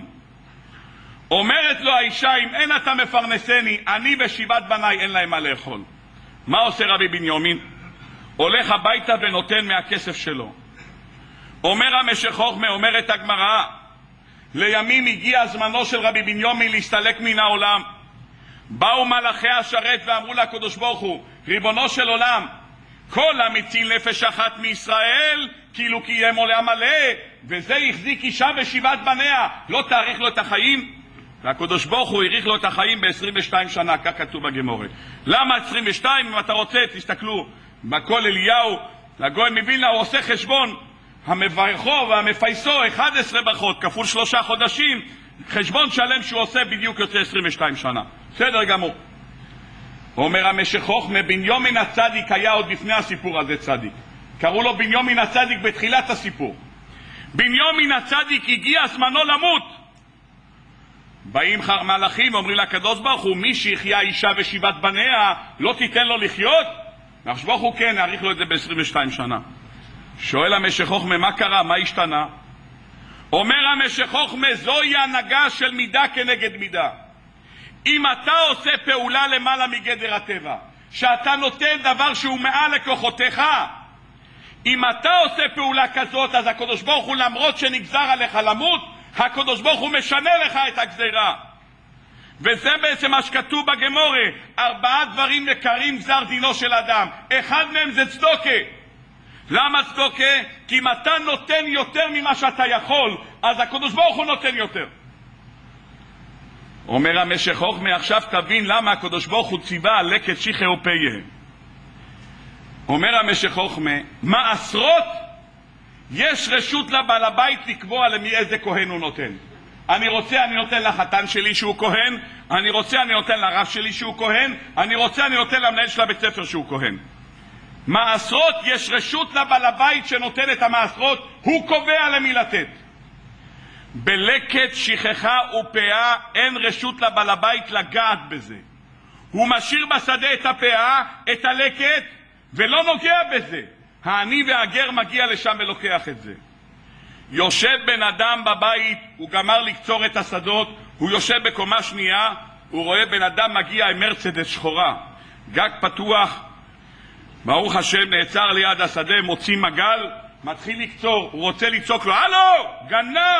אומרת לו האישה, אם אין אתה מפרנסני, אני ושבעת בניי אין להם מה לאכול. מה עושה רבי בנימין? הולך הביתה ונותן מהכסף שלו. אומר המשך חוכמה, אומרת הגמרא, לימים הגיע זמנו של רבי בנימין להסתלק מן העולם. באו מלאכי השרת ואמרו לקדוש ברוך הוא, ריבונו של עולם, כל המציל נפש אחת מישראל כאילו קיים עולם מלא, וזה החזיק אישה ושבעת בניה, לא תאריך לו את החיים? והקדוש ברוך הוא האריך לו את החיים ב-עשרים ושתיים שנה, כך כתוב בגמרא. למה עשרים ושתיים? אם אתה רוצה, תסתכלו בכל אליהו לגוי מווילנה, הוא עושה חשבון, המברכו והמפייסו אחד עשר ברכות כפול שלושה חודשים, חשבון שלם שהוא עושה בדיוק יוצא עשרים ושתיים שנה. בסדר גמור. אומר המשך חוכמה, בנימין הצדיק היה עוד לפני הסיפור הזה צדיק, קראו לו בנימין הצדיק בתחילת הסיפור. בנימין הצדיק הגיע זמנו למות, באים מלאכים ואומרים לקדוש ברוך הוא, מי שיחיה אישה ושבעת בניה לא תיתן לו לחיות? הקדוש ברוך הוא כן, נאריך לו את זה ב-עשרים ושתיים שנה. שואל המשך חוכמה, מה קרה? מה השתנה? אומר המשך חוכמה, זוהי הנהגה של מידה כנגד מידה. אם אתה עושה פעולה למעלה מגדר הטבע, שאתה נותן דבר שהוא מעל לכוחותיך, אם אתה עושה פעולה כזאת, אז הקדוש ברוך הוא, למרות שנגזר עליך למות, הקדוש ברוך הוא משנה לך את הגזירה. וזה בעצם מה שכתוב בגמרא, ארבעה דברים יקרים גזר דינו של אדם, אחד מהם זה צדוקה. למה צדוקה? כי אם אתה נותן יותר ממה שאתה יכול, אז הקדוש ברוך הוא נותן יותר. אומר המשך חוכמה, עכשיו תבין למה הקדוש ברוך הוא ציווה על לקט שיחי ופיה. אומר המשך חוכמה, מעשרות יש רשות לבעל הבית לקבוע למי איזה כהן הוא נותן. אני רוצה, אני נותן לחתן שלי שהוא כהן, אני רוצה, אני נותן לרב שלי שהוא כהן, אני רוצה, אני נותן למנהל של הבית ספר שהוא כהן. מעשרות יש רשות לבעל הבית שנותן את המעשרות, הוא קובע למי לתת. בלקט שכחה ופאה אין רשות לבעל הבית לגעת בזה. הוא משאיר בשדה את הפאה, את הלקט, ולא נוגע בזה. העני והגר מגיע לשם ולוקח את זה. יושב בן אדם בבית, הוא גמר לקצור את השדות, הוא יושב בקומה שנייה, הוא רואה בן אדם מגיע עם מרצדס שחורה, גג פתוח, ברוך השם, נעצר ליד השדה, מוציא מגל, מתחיל לקצור, הוא רוצה לצעוק לו, הלו, גנב!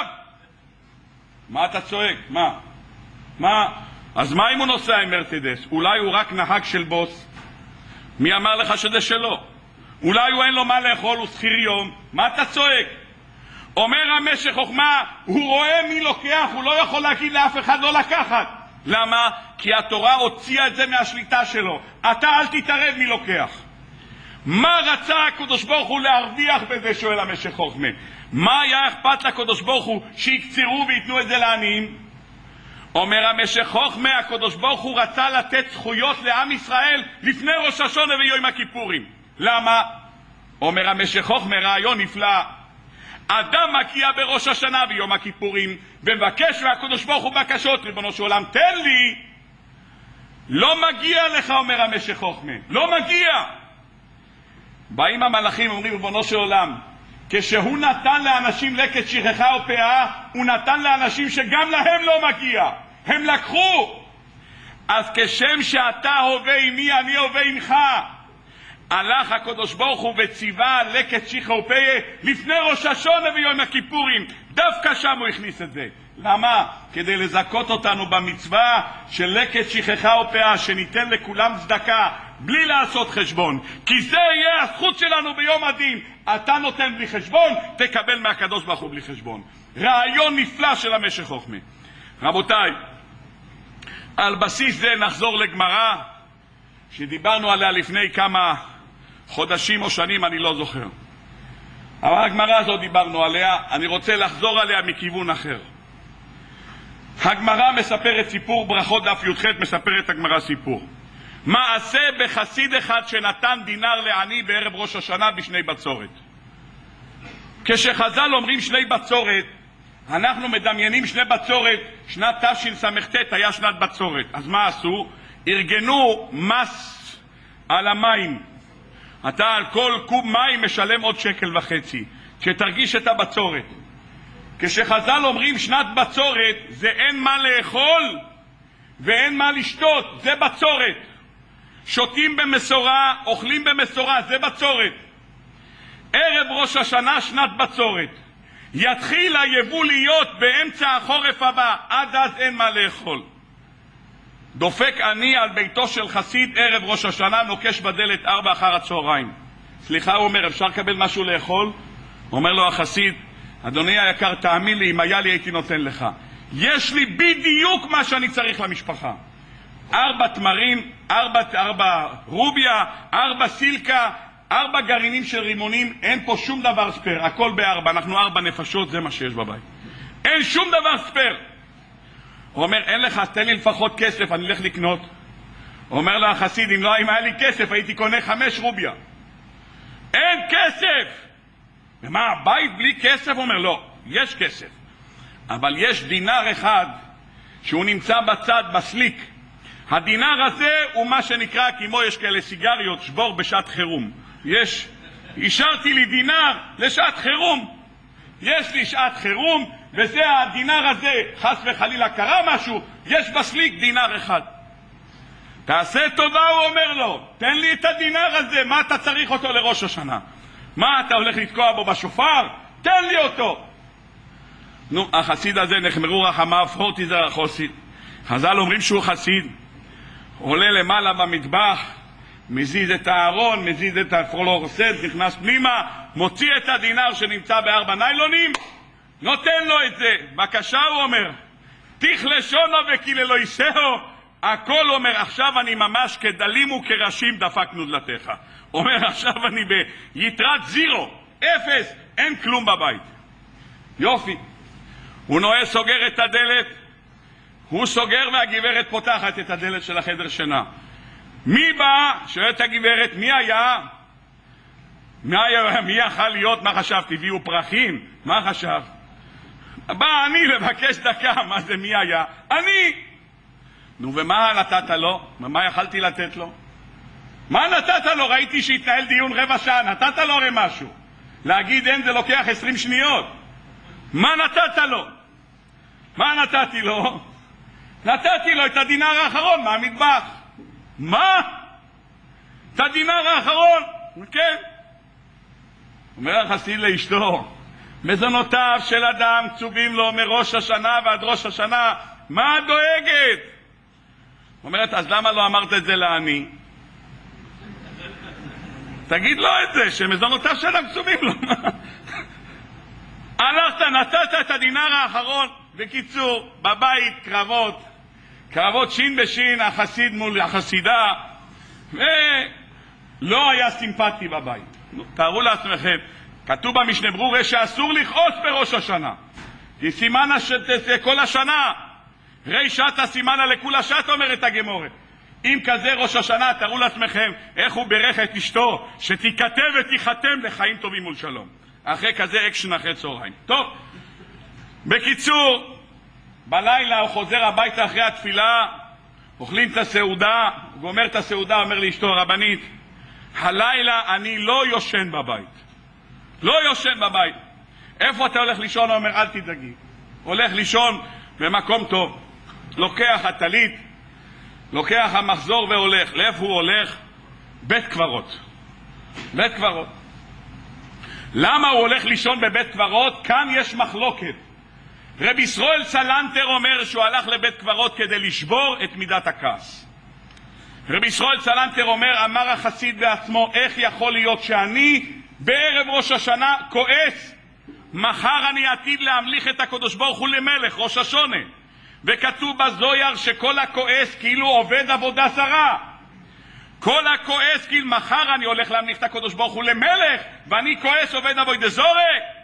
מה אתה צועק? מה? מה? אז מה אם הוא נוסע עם מרצדס? אולי הוא רק נהג של בוס? מי אמר לך שזה שלו? אולי הוא אין לו מה לאכול, הוא שכיר יום? מה אתה צועק? אומר המשך חוכמה, הוא רואה מי לוקח, הוא לא יכול להגיד לאף אחד לא לקחת. למה? כי התורה הוציאה את זה מהשליטה שלו. אתה אל תתערב מי לוקח. מה רצה הקדוש ברוך הוא להרוויח בזה? שואל המשך חוכמה. מה היה אכפת לקדוש ברוך הוא שיקצרו ויתנו את זה לעניים? אומר המשך חוכמה, הקדוש ברוך הוא רצה לתת זכויות לעם ישראל לפני ראש השונה ויום הכיפורים. למה? אומר המשך חוכמה, רעיון נפלא. אדם מגיע בראש השנה ויום הכיפורים ומבקש מהקדוש ברוך הוא בקשות, ריבונו של עולם תן לי. לא מגיע לך, אומר המשך חוכמה, לא מגיע. באים המלאכים אומרים, ריבונו של עולם, כשהוא נתן לאנשים לקט שכחה ופאה, הוא נתן לאנשים שגם להם לא מגיע, הם לקחו. אז כשם שאתה הווה עמי אני הווה עמך, הלך הקדוש ברוך הוא וציווה לקט שכחה ופאה לפני ראש השונה ויום הכיפורים, דווקא שם הוא הכניס את זה. למה? כדי לזכות אותנו במצווה של לקט שכחה ופאה, שניתן לכולם צדקה, בלי לעשות חשבון, כי זה יהיה הזכות שלנו ביום הדין. אתה נותן בלי חשבון, תקבל מהקדוש ברוך הוא בלי חשבון. רעיון נפלא של המשך חוכמה. רבותיי, על בסיס זה נחזור לגמרא שדיברנו עליה לפני כמה חודשים או שנים, אני לא זוכר, אבל הגמרא הזאת דיברנו עליה. אני רוצה לחזור עליה מכיוון אחר. הגמרא מספרת סיפור, ברכות דף י"ח מספרת הגמרא סיפור. מעשה בחסיד אחד שנתן דינר לעני בערב ראש השנה בשני בצורת. כשחז"ל אומרים שני בצורת, אנחנו מדמיינים שני בצורת, שנת תשס"ט היה שנת בצורת. אז מה עשו? ארגנו מס על המים. אתה על כל קוב מים משלם עוד שקל וחצי, שתרגיש את הבצורת. כשחז"ל אומרים שנת בצורת, זה אין מה לאכול ואין מה לשתות, זה בצורת. שותים במסורה, אוכלים במסורה, זה בצורת. ערב ראש השנה שנת בצורת. יתחיל היבול להיות באמצע החורף הבא, עד אז אין מה לאכול. דופק אני על ביתו של חסיד ערב ראש השנה, נוקש בדלת ארבע אחר הצהריים. סליחה, הוא אומר, אפשר לקבל משהו לאכול? אומר לו החסיד, אדוני היקר, תאמין לי, אם היה לי הייתי נותן לך. יש לי בדיוק מה שאני צריך למשפחה. ארבע תמרים, ארבע, ארבע רוביה, ארבע סילקה, ארבע גרעינים של רימונים, אין פה שום דבר ספר, הכל בארבע, אנחנו ארבע נפשות, זה מה שיש בבית. אין שום דבר ספר. הוא אומר, אין לך, תן לי לפחות כסף, אני אלך לקנות. הוא אומר לו החסיד, אם לא אם היה לי כסף, הייתי קונה חמש רוביה. אין כסף! ומה, הבית בלי כסף? הוא אומר, לא, יש כסף. אבל יש דינר אחד שהוא נמצא בצד, בסליק. הדינר הזה הוא מה שנקרא, כמו יש כאלה סיגריות, שבור בשעת חירום. יש, השארתי לי דינר לשעת חירום. יש לי שעת חירום, וזה הדינר הזה, חס וחלילה קרה משהו, יש בסליק דינר אחד. תעשה טובה, הוא אומר לו, תן לי את הדינר הזה, מה אתה צריך אותו לראש השנה? מה, אתה הולך לתקוע בו בשופר? תן לי אותו. נו, החסיד הזה נחמרו רחמיו, פורטי זה החסיד. חז"ל אומרים שהוא חסיד, עולה למעלה במטבח, מזיז את הארון, מזיז את הפלורסנט, נכנס פנימה, מוציא את הדינר שנמצא בארבע ניילונים, נותן לו את זה. בבקשה, הוא אומר, תיך לשונו וכיללו יסהו, הכל אומר, עכשיו אני ממש כדלים וכראשים דפקנו דלתך. אומר, עכשיו אני ביתרת זירו, אפס, אין כלום בבית. יופי. הוא נועה, סוגר את הדלת, הוא סוגר והגברת פותחת את הדלת של החדר שינה. מי בא? שואלת הגברת, מי היה? מי היה? מי יכל להיות? מה חשבתי? הביאו פרחים? מה חשב? בא אני לבקש דקה, מה זה מי היה? אני! נו, ומה נתת לו? מה יכלתי לתת לו? מה נתת לו? ראיתי שהתנהל דיון רבע שעה, נתת לו הרי משהו. להגיד אין זה לוקח עשרים שניות. מה נתת לו? מה נתתי לו? נתתי לו את הדינר האחרון מהמטבח. מה? את הדינר האחרון? כן. אומר החסיד לאשתו, מזונותיו של אדם קצובים לו מראש השנה ועד ראש השנה, מה דואגת? אומרת, אז למה לא אמרת את זה לעני? תגיד לו את זה, שמזונותיו של אדם קצובים לו. הלכת, נתת את הדינר האחרון. בקיצור, בבית קרבות, קרבות שין בשין, החסיד מול החסידה, ולא היה סימפטי בבית. תארו לעצמכם, כתוב במשנה ברורה שאסור לכעוס בראש השנה, כי סימנה שתעשה כל השנה, ראי שתה סימנה לכול השת, אומרת הגמורה. אם כזה ראש השנה, תארו לעצמכם איך הוא ברך את אשתו, שתיכתב ותיחתם לחיים טובים מול שלום. אחרי כזה אקשן אחרי צהריים. טוב, בקיצור, בלילה הוא חוזר הביתה אחרי התפילה, אוכלים את הסעודה, הוא גומר את הסעודה, אומר לאשתו הרבנית, הלילה אני לא יושן בבית. לא יושן בבית. איפה אתה הולך לישון? הוא אומר, אל תדאגי. הולך לישון במקום טוב. לוקח הטלית, לוקח המחזור והולך. לאיפה הוא הולך? בית קברות. בית קברות. למה הוא הולך לישון בבית קברות? כאן יש מחלוקת. רבי ישראל סלנטר אומר שהוא הלך לבית קברות כדי לשבור את מידת הכעס. רבי ישראל סלנטר אומר, אמר החסיד בעצמו, איך יכול להיות שאני בערב ראש השנה כועס? מחר אני עתיד להמליך את הקדוש ברוך הוא למלך, ראש השונה. וכתוב בזויר שכל הכועס כאילו עובד עבודה זרה. כל הכועס כאילו מחר אני הולך להמליך את הקדוש ברוך הוא למלך, ואני כועס עובד עבודה זרה.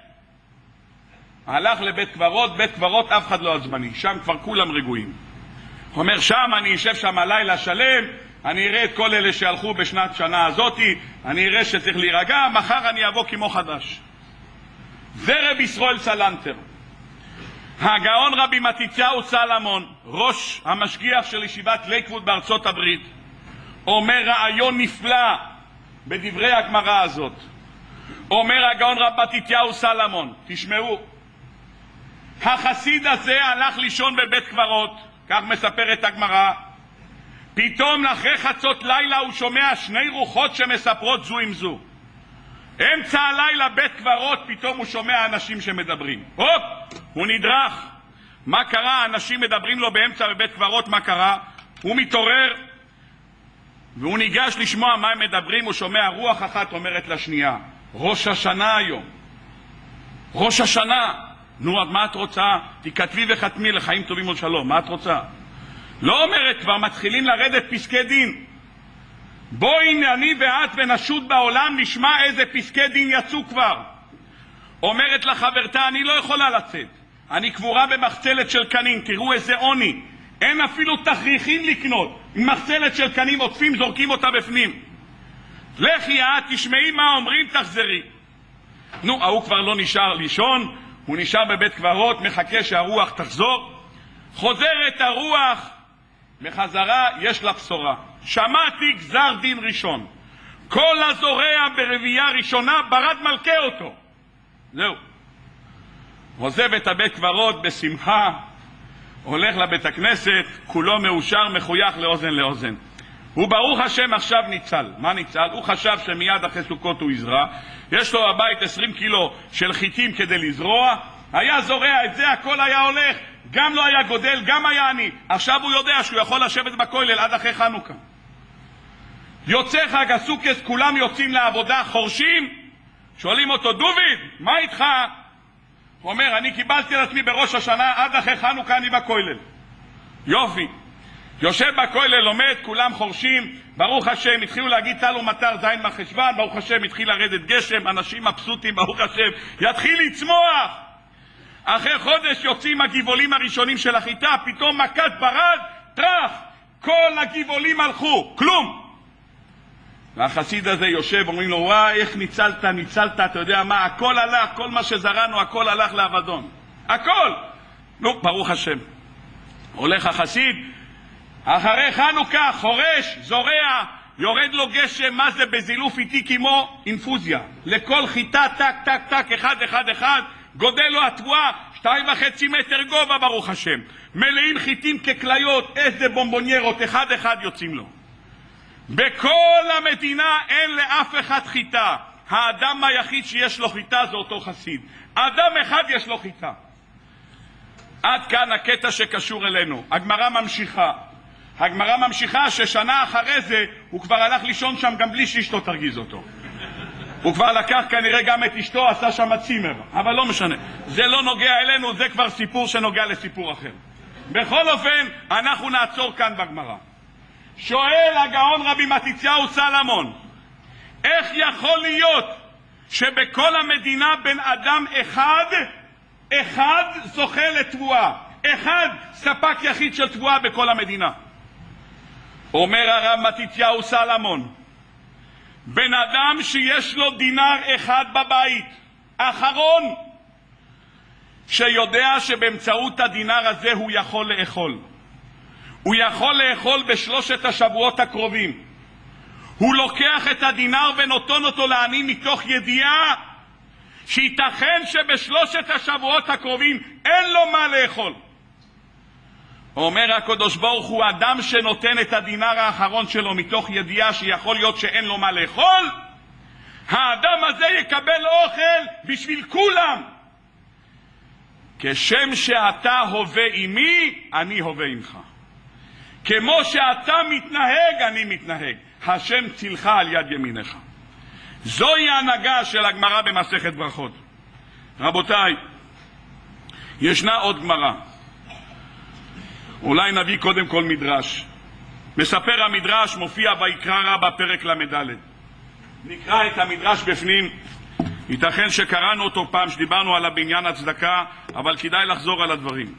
הלך לבית קברות, בית קברות אף אחד לא עצבני, שם כבר כולם רגועים. הוא אומר, שם אני אשב שם הלילה שלם, אני אראה את כל אלה שהלכו בשנת שנה הזאת, אני אראה שצריך להירגע, מחר אני אבוא כמו חדש. זה רבי ישראל סלנטר. הגאון רבי מתתיהו סלמון, ראש המשגיח של ישיבת לייקווד בארצות הברית, אומר רעיון נפלא בדברי הגמרא הזאת. אומר הגאון רבי מתתיהו סלמון, תשמעו, החסיד הזה הלך לישון בבית קברות, כך מספרת הגמרא, פתאום אחרי חצות לילה הוא שומע שני רוחות שמספרות זו עם זו. אמצע הלילה בית קברות, פתאום הוא שומע אנשים שמדברים. הופ, הוא נדרך. מה קרה? אנשים מדברים לו באמצע בבית קברות, מה קרה? הוא מתעורר והוא ניגש לשמוע מה הם מדברים. הוא שומע רוח אחת אומרת לשנייה, ראש השנה היום, ראש השנה. נו, אז מה את רוצה? תכתבי וחתמי לחיים טובים ולשלום, מה את רוצה? לא אומרת, כבר מתחילים לרדת פסקי דין. בואי אני ואת ונשות בעולם נשמע איזה פסקי דין יצאו כבר. אומרת לחברתה, אני לא יכולה לצאת, אני קבורה במחצלת של קנים, תראו איזה עוני, אין אפילו תכריכים לקנות, עם מחצלת של קנים עוטפים, זורקים אותה בפנים. לכי את, תשמעי מה אומרים, תחזרי. נו, ההוא כבר לא נשאר לישון, הוא נשאר בבית קברות, מחכה שהרוח תחזור. חוזרת הרוח, בחזרה יש לה בשורה. שמעתי גזר דין ראשון, כל הזורע ברבייה ראשונה ברד מלכה אותו. זהו. עוזב את הבית קברות בשמחה, הולך לבית הכנסת, כולו מאושר, מחוייך לאוזן לאוזן. הוא ברוך השם עכשיו ניצל. מה ניצל? הוא חשב שמיד אחרי סוכות הוא יזרע, יש לו הבית עשרים קילו של חיטים כדי לזרוע, היה זורע את זה, הכל היה הולך, גם לא היה גודל, גם היה עני. עכשיו הוא יודע שהוא יכול לשבת בכולל עד אחרי חנוכה. יוצא חג הסוכות, כולם יוצאים לעבודה, חורשים, שואלים אותו, דוד, מה איתך? הוא אומר, אני קיבלתי על עצמי בראש השנה, עד אחרי חנוכה אני בכולל. יופי. יושב בכולל, לומד, כולם חורשים, ברוך השם, התחילו להגיד תל ומטר זין מחשבן, ברוך השם, התחיל לרדת גשם, אנשים מבסוטים, ברוך השם, יתחיל לצמוח. אחרי חודש יוצאים הגיבולים הראשונים של החיטה, פתאום מכת ברד, טרח, כל הגיבולים הלכו, כלום. והחסיד הזה יושב, אומרים לו, וואי, איך ניצלת, ניצלת, אתה יודע מה, הכל הלך, כל מה שזרענו, הכל הלך לאבדון. הכל. נו, ברוך השם. הולך החסיד, אחרי חנוכה, חורש, זורע, יורד לו גשם, מה זה בזילוף איתי כמו אינפוזיה. לכל חיטה, טק, טק, טק, אחד, אחד, אחד, גודל לו התבואה, שתיים וחצי מטר גובה, ברוך השם. מלאים חיטים ככליות, איזה בומבוניירות, אחד, אחד יוצאים לו. בכל המדינה אין לאף אחד חיטה. האדם היחיד שיש לו חיטה זה אותו חסיד. אדם אחד יש לו חיטה. עד כאן הקטע שקשור אלינו. הגמרא ממשיכה. הגמרא ממשיכה ששנה אחרי זה הוא כבר הלך לישון שם גם בלי שאשתו תרגיז אותו. הוא כבר לקח כנראה גם את אשתו, עשה שם צימר, אבל לא משנה. זה לא נוגע אלינו, זה כבר סיפור שנוגע לסיפור אחר. בכל אופן, אנחנו נעצור כאן בגמרא. שואל הגאון רבי מתתיהו סלמון, איך יכול להיות שבכל המדינה בן אדם אחד, אחד זוכה לתבואה, אחד ספק יחיד של תבואה בכל המדינה? אומר הרב מתתיהו סלמון, בן אדם שיש לו דינר אחד בבית, אחרון, שיודע שבאמצעות הדינר הזה הוא יכול לאכול. הוא יכול לאכול בשלושת השבועות הקרובים. הוא לוקח את הדינר ונותן אותו לעני מתוך ידיעה שייתכן שבשלושת השבועות הקרובים אין לו מה לאכול. אומר הקדוש ברוך הוא, אדם שנותן את הדינר האחרון שלו מתוך ידיעה שיכול להיות שאין לו מה לאכול, האדם הזה יקבל אוכל בשביל כולם. כשם שאתה הווה עמי, אני הווה עמך. כמו שאתה מתנהג, אני מתנהג. השם צילך על יד ימיניך. זוהי ההנהגה של הגמרא במסכת ברכות. רבותיי, ישנה עוד גמרא. אולי נביא קודם כל מדרש. מספר המדרש, מופיע ויקרא רבה פרק למד. נקרא את המדרש בפנים. ייתכן שקראנו אותו פעם שדיברנו על הבניין הצדקה, אבל כדאי לחזור על הדברים.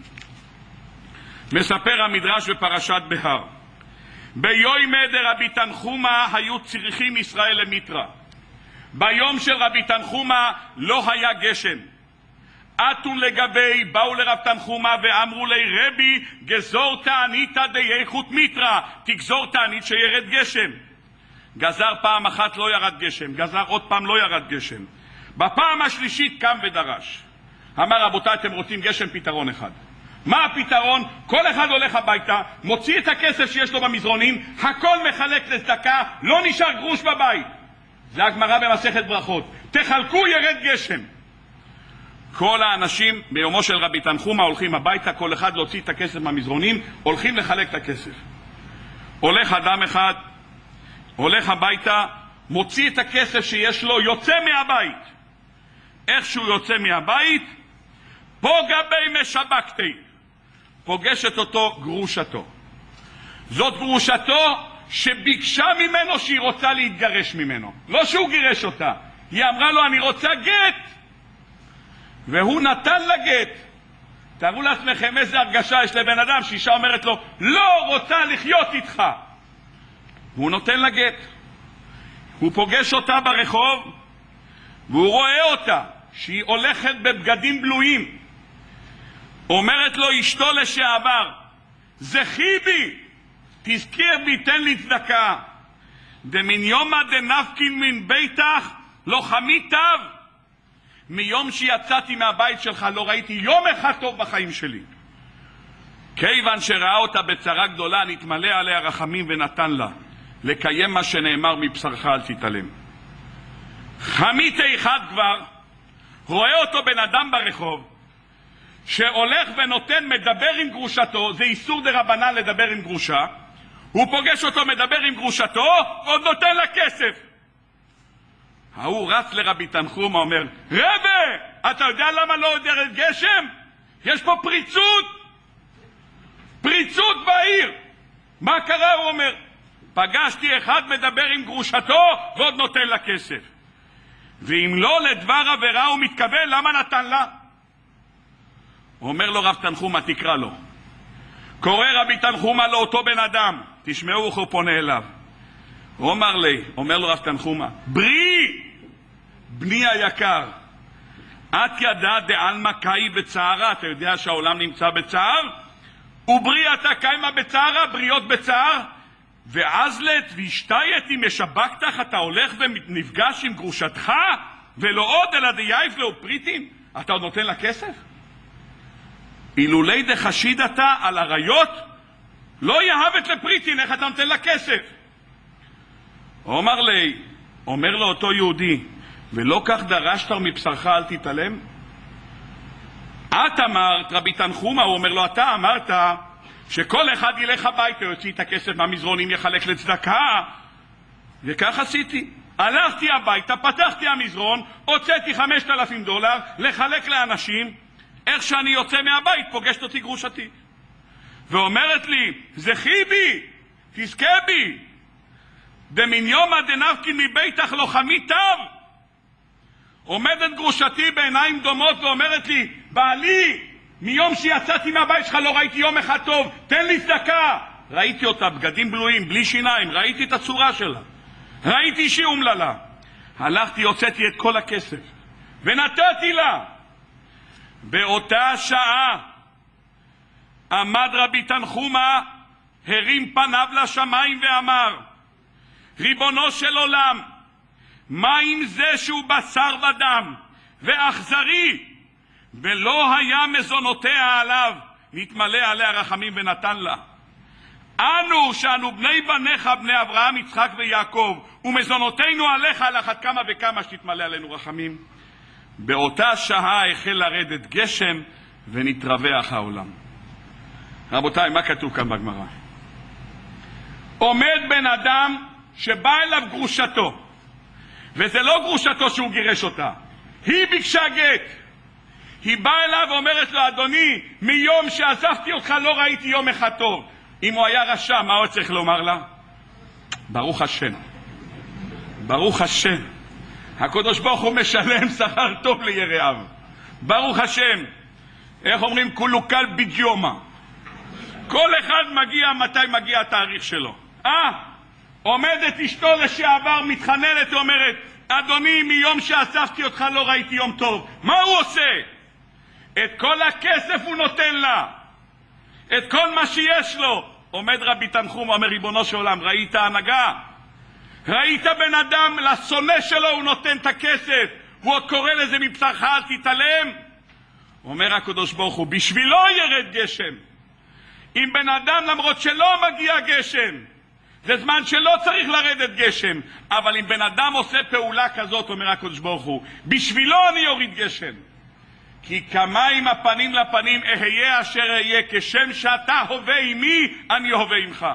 מספר המדרש בפרשת בהר. ביום דרבי תנחומא היו צריכים ישראל למיטרה. ביום של רבי תנחומא לא היה גשם. עתו לגבי, באו לרב תנחומא ואמרו לי, רבי, גזור תענית די איכות מיטרה, תגזור תענית שירד גשם. גזר פעם אחת לא ירד גשם, גזר עוד פעם לא ירד גשם. בפעם השלישית קם ודרש. אמר, רבותיי, אתם רוצים גשם? פתרון אחד. מה הפתרון? כל אחד הולך הביתה, מוציא את הכסף שיש לו במזרונים, הכל מחלק לצדקה, לא נשאר גרוש בבית. זה הגמרא במסכת ברכות. תחלקו, ירד גשם. כל האנשים ביומו של רבי תנחומא הולכים הביתה, כל אחד להוציא את הכסף מהמזרונים, הולכים לחלק את הכסף. הולך אדם אחד, הולך הביתה, מוציא את הכסף שיש לו, יוצא מהבית. איך שהוא יוצא מהבית, פוגע בי משבקתי, פוגשת אותו גרושתו. זאת גרושתו שביקשה ממנו שהיא רוצה להתגרש ממנו. לא שהוא גירש אותה, היא אמרה לו אני רוצה גט, והוא נתן לה גט. תארו לעצמכם איזה הרגשה יש לבן אדם שאישה אומרת לו לא רוצה לחיות איתך, והוא נותן לה גט. הוא פוגש אותה ברחוב והוא רואה אותה שהיא הולכת בבגדים בלויים. אומרת לו אשתו לשעבר, זכי בי, תזכיר בי, תן לי צדקה. דמן יומא דנפקין מן ביתך לא חמי טב. מיום שיצאתי מהבית שלך לא ראיתי יום אחד טוב בחיים שלי. כיוון שראה אותה בצרה גדולה, נתמלא עליה רחמים ונתן לה לקיים מה שנאמר מבשרך אל תתעלם. חמית אחד כבר רואה אותו בן אדם ברחוב שהולך ונותן, מדבר עם גרושתו, זה איסור דרבנן לדבר עם גרושה. הוא פוגש אותו, מדבר עם גרושתו, עוד נותן לה כסף. ההוא רץ לרבי תנחומא, אומר, רבי, אתה יודע למה לא ירד גשם? יש פה פריצות, פריצות בעיר. מה קרה? הוא אומר, פגשתי אחד מדבר עם גרושתו ועוד נותן לה כסף. ואם לא לדבר עבירה הוא מתכוון, למה נתן לה? הוא אומר לו רב תנחומא, תקרא לו. קורא רבי תנחומא לאותו בן אדם, תשמעו איך הוא פונה אליו. הוא אומר לי, אומר לו רב תנחומא, ברי, בני היקר, את ידע דעלמא קאי בצערה, אתה יודע שהעולם נמצא בצער? וברי אתה קיימה בצערה, בריות בצער? ועזלת והשתיית עם משבקתך, אתה הולך ונפגש עם גרושתך, ולא עוד אלא דייף לו פריטים, אתה עוד נותן לה כסף? אילולי דחשיד אתה על עריות, לא יהבת לפריטין, איך אתה נותן לה כסף? אומר לי, אומר לו אותו יהודי, ולא כך דרשת מבשרך אל תתעלם? את אמרת, רבי תנחומא, הוא אומר לו, אתה אמרת שכל אחד ילך הביתה, יוציא את הכסף מהמזרונים, יחלק לצדקה, וכך עשיתי. הלכתי הביתה, פתחתי המזרון, הוצאתי חמשת אלפים דולר לחלק לאנשים. איך שאני יוצא מהבית פוגשת אותי גרושתי ואומרת לי, זכי בי, תזכה בי, דמן יומא דנפקין מביתך לא חמי טב. עומדת גרושתי בעיניים דומות ואומרת לי, בעלי, מיום שיצאתי מהבית שלך לא ראיתי יום אחד טוב, תן לי צדקה. ראיתי אותה בגדים בלויים, בלי שיניים, ראיתי את הצורה שלה, ראיתי שהיא אומללה. הלכתי, הוצאתי את כל הכסף ונתתי לה. באותה שעה עמד רבי תנחומא, הרים פניו לשמיים ואמר, ריבונו של עולם, מה עם זה שהוא בשר ודם ואכזרי, ולא היה מזונותיה עליו, נתמלא עליה רחמים ונתן לה? אנו שאנו בני בניך, בני אברהם, יצחק ויעקב, ומזונותינו עליך על אחת כמה וכמה שתתמלא עלינו רחמים. באותה שעה החל לרדת גשם ונתרווח העולם. רבותיי, מה כתוב כאן בגמרא? עומד בן אדם שבא אליו גרושתו, וזה לא גרושתו שהוא גירש אותה, היא ביקשה גט. היא באה אליו ואומרת לו, אדוני, מיום שעזבתי אותך לא ראיתי יום אחד טוב. אם הוא היה רשע, מה הוא צריך לומר לה? ברוך השם, ברוך השם, הקדוש ברוך הוא משלם שכר טוב ליראיו, ברוך השם. איך אומרים? כולו קל בדיומה, כל אחד מגיע מתי מגיע התאריך שלו. אה, עומדת אשתו לשעבר, מתחננת ואומרת, אדוני, מיום שעזבתי אותך לא ראיתי יום טוב. מה הוא עושה? את כל הכסף הוא נותן לה, את כל מה שיש לו. עומד רבי תנחום, אומר, ריבונו של עולם, ראית הנהגה? ראית בן אדם, לשונא שלו הוא נותן את הכסף, הוא קורא לזה מבשרך אל תתעלם. אומר הקדוש ברוך הוא, בשבילו ירד גשם. אם בן אדם, למרות שלא מגיע גשם, זה זמן שלא צריך לרדת גשם, אבל אם בן אדם עושה פעולה כזאת, אומר הקדוש ברוך הוא, בשבילו אני יוריד גשם. כי כמים הפנים לפנים אהיה אשר אהיה, כשם שאתה הווה עמי אני הווה עמך.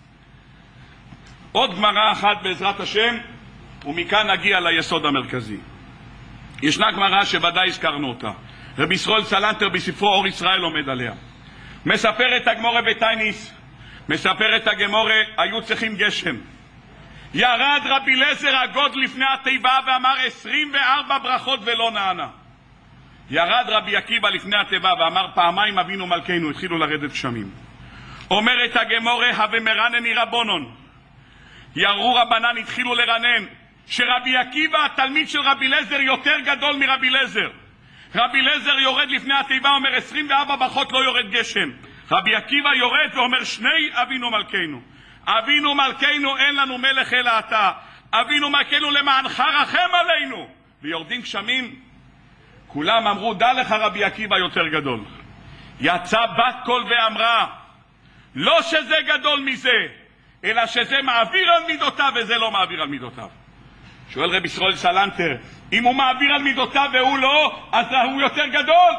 עוד גמרא אחת בעזרת השם, ומכאן נגיע ליסוד המרכזי. ישנה גמרא שוודאי הזכרנו אותה, רבי ישראל סלנטר בספרו אור ישראל עומד עליה. מספרת הגמורה בתייניס, מספרת הגמורה, היו צריכים גשם. ירד רבי אליעזר הגוד לפני התיבה ואמר עשרים וארבע ברכות ולא נענה. ירד רבי עקיבא לפני התיבה ואמר פעמיים אבינו מלכנו, התחילו לרדת גשמים. אומרת הגמורה, הווה מרנני רבונון, ירו רבנן, התחילו לרנן שרבי עקיבא התלמיד של רבי אליעזר יותר גדול מרבי אליעזר. רבי אליעזר יורד לפני התיבה, אומר עשרים וארבע ברכות לא יורד גשם. רבי עקיבא יורד ואומר שני אבינו מלכנו. אבינו מלכנו, אין לנו מלך אלא אתה. אבינו מלכנו, למענך רחם עלינו. ויורדים גשמים. כולם אמרו, דע לך רבי עקיבא יותר גדול. יצא בת קול ואמרה, לא שזה גדול מזה, אלא שזה מעביר על מידותיו וזה לא מעביר על מידותיו. שואל רבי ישראל סלנטר, אם הוא מעביר על מידותיו והוא לא, אז הוא יותר גדול?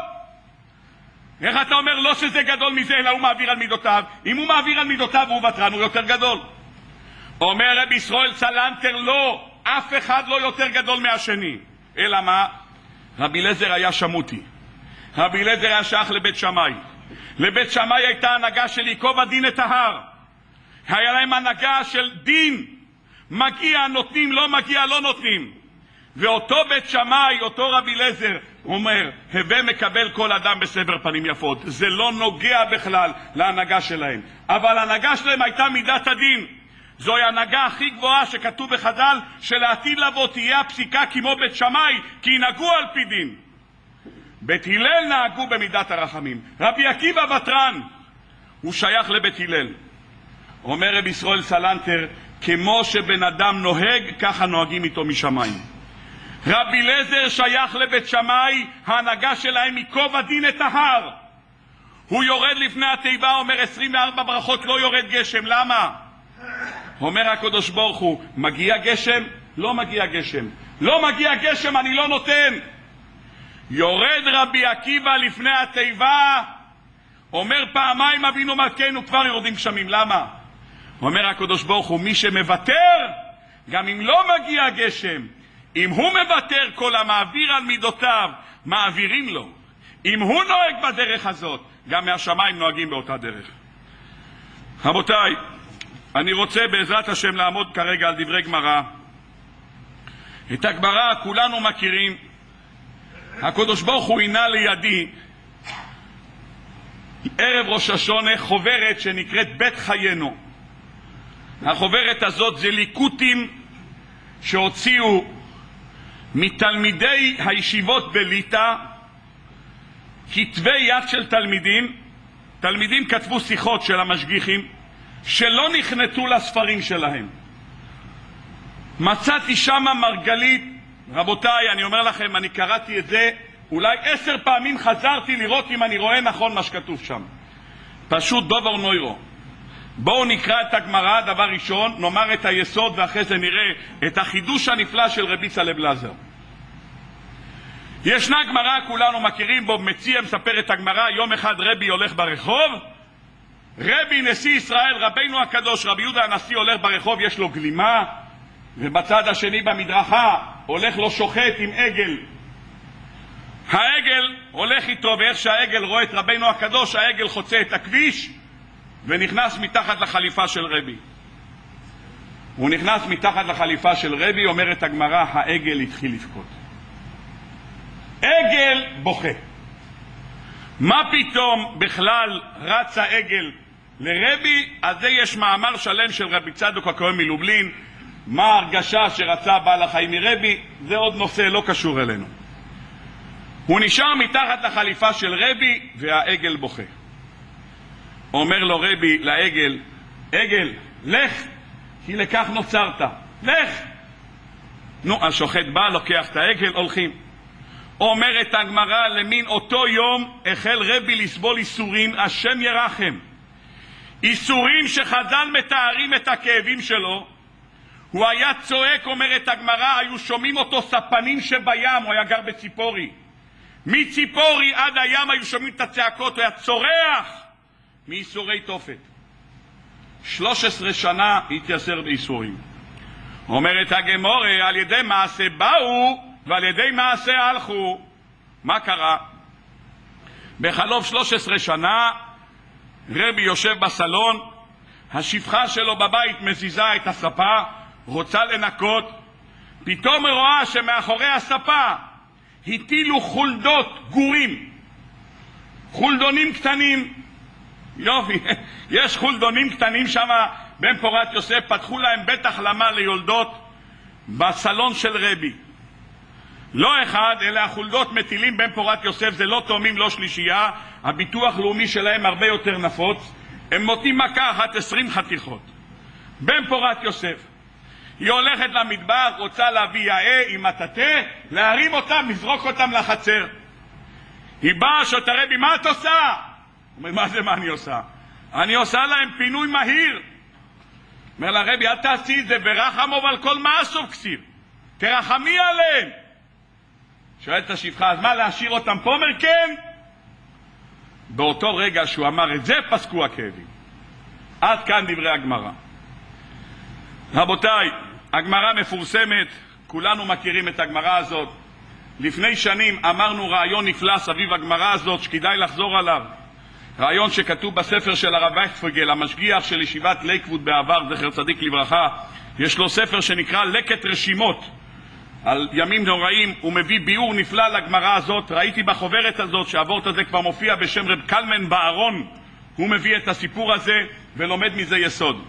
איך אתה אומר לא שזה גדול מזה, אלא הוא מעביר על מידותיו? אם הוא מעביר על מידותיו והוא ותרן, הוא יותר גדול. אומר רבי ישראל סלנטר, לא, אף אחד לא יותר גדול מהשני. אלא מה? רבי אליעזר היה שמותי. רבי אליעזר היה שייך לבית שמאי. לבית שמאי הייתה הנהגה של ייקוב הדין את ההר. היה להם הנהגה של דין, מגיע נותנים, לא מגיע לא נותנים. ואותו בית שמאי, אותו רבי אליעזר, אומר, הווה מקבל כל אדם בסבר פנים יפות. זה לא נוגע בכלל להנהגה שלהם. אבל ההנהגה שלהם הייתה מידת הדין. זוהי ההנהגה הכי גבוהה שכתוב בחז"ל, שלעתיד לבוא תהיה הפסיקה כמו בית שמאי, כי ינהגו על פי דין. בית הלל נהגו במידת הרחמים. רבי עקיבא ותרן, הוא שייך לבית הלל. אומר רבי ישראל סלנטר, כמו שבן אדם נוהג, ככה נוהגים איתו משמיים. רבי אליעזר שייך לבית שמאי, ההנהגה שלהם ייקוב הדין את ההר. הוא יורד לפני התיבה, אומר עשרים וארבע ברכות לא יורד גשם. למה? אומר הקדוש ברוך הוא, מגיע גשם? לא מגיע גשם. לא מגיע גשם, אני לא נותן. יורד רבי עקיבא לפני התיבה, אומר פעמיים אבינו מלכנו, כבר יורדים גשמים. למה? אומר הקדוש ברוך הוא, מי שמוותר, גם אם לא מגיע גשם, אם הוא מוותר, כל המעביר על מידותיו מעבירים לו. אם הוא נוהג בדרך הזאת, גם מהשמיים נוהגים באותה דרך. רבותיי, אני רוצה בעזרת השם לעמוד כרגע על דברי גמרא. את הגמרא כולנו מכירים. הקדוש ברוך הוא עינה לידי ערב ראש השונה חוברת שנקראת בית חיינו. החוברת הזאת זה ליקוטים שהוציאו מתלמידי הישיבות בליטא, כתבי יד של תלמידים. תלמידים כתבו שיחות של המשגיחים שלא נכנתו לספרים שלהם. מצאתי שם מרגלית. רבותיי, אני אומר לכם, אני קראתי את זה אולי עשר פעמים, חזרתי לראות אם אני רואה נכון מה שכתוב שם. פשוט דובר נוירו. בואו נקרא את הגמרא דבר ראשון, נאמר את היסוד ואחרי זה נראה את החידוש הנפלא של רבי צלב לזר. ישנה גמרא, כולנו מכירים בו, מציע מספר את הגמרא, יום אחד רבי הולך ברחוב רבי נשיא ישראל, רבינו הקדוש, רבי יהודה הנשיא, הולך ברחוב, יש לו גלימה, ובצד השני במדרכה הולך לו שוחט עם עגל. העגל הולך איתו, ואיך שהעגל רואה את רבינו הקדוש, העגל חוצה את הכביש ונכנס מתחת לחליפה של רבי. הוא נכנס מתחת לחליפה של רבי, אומרת הגמרא, העגל התחיל לבכות. עגל בוכה. מה פתאום בכלל רץ העגל לרבי? אז זה יש מאמר שלם של רבי צדוק הכהן מלובלין, מה ההרגשה שרצה בעל החיים מרבי, זה עוד נושא לא קשור אלינו. הוא נשאר מתחת לחליפה של רבי והעגל בוכה. אומר לו רבי לעגל, עגל, לך, כי לכך נוצרת, לך. נו, השוחט בא, לוקח את העגל, הולכים. אומרת הגמרא, למין אותו יום החל רבי לסבול איסורים, השם ירחם. איסורים שחז"ל מתארים את הכאבים שלו. הוא היה צועק, אומרת הגמרא, היו שומעים אותו ספנים שבים, הוא היה גר בציפורי. מציפורי עד הים היו שומעים את הצעקות, הוא היה צורח מאיסורי תופת. שלוש עשרה שנה התייסר באיסורים. אומרת הגמרא, על ידי מעשה באו ועל ידי מעשה הלכו. מה קרה? בחלוף שלוש עשרה שנה רבי יושב בסלון, השפחה שלו בבית מזיזה את הספה, רוצה לנקות, פתאום היא רואה שמאחורי הספה הטילו חולדות, גורים, חולדונים קטנים. יופי, יש חולדונים קטנים שם בן פורת יוסף, פתחו להם בית החלמה ליולדות בסלון של רבי. לא אחד, אלא החולדות מטילים בן פורת יוסף, זה לא תאומים, לא שלישייה, הביטוח לאומי שלהם הרבה יותר נפוץ, הם מותים מכה אחת עשרים חתיכות. בן פורת יוסף, היא הולכת למדבר, רוצה להביא יאה עם מטאטא, להרים אותם, לזרוק אותם לחצר. היא באה, שואלת הרבי, מה את עושה? הוא אומר, מה זה מה אני עושה? אני עושה להם פינוי מהיר. אומר לה, רבי, אל תעשי את זה, ורחם אבל כל מעשו כסיב, תרחמי עליהם. שואלת השפחה, אז מה, להשאיר אותם פה? אומר, כן. באותו רגע שהוא אמר את זה, פסקו הכאבים. עד כאן דברי הגמרא. רבותיי, הגמרא מפורסמת, כולנו מכירים את הגמרא הזאת. לפני שנים אמרנו רעיון נפלא סביב הגמרא הזאת שכדאי לחזור עליו. רעיון שכתוב בספר של הרב וייספוגל, המשגיח של ישיבת לייקווד בעבר, זכר צדיק לברכה. יש לו ספר שנקרא לקט רשימות על ימים נוראים, הוא מביא ביאור נפלא לגמרא הזאת. ראיתי בחוברת הזאת שהאבורט הזה כבר מופיע בשם רב קלמן בארון, הוא מביא את הסיפור הזה ולומד מזה יסוד.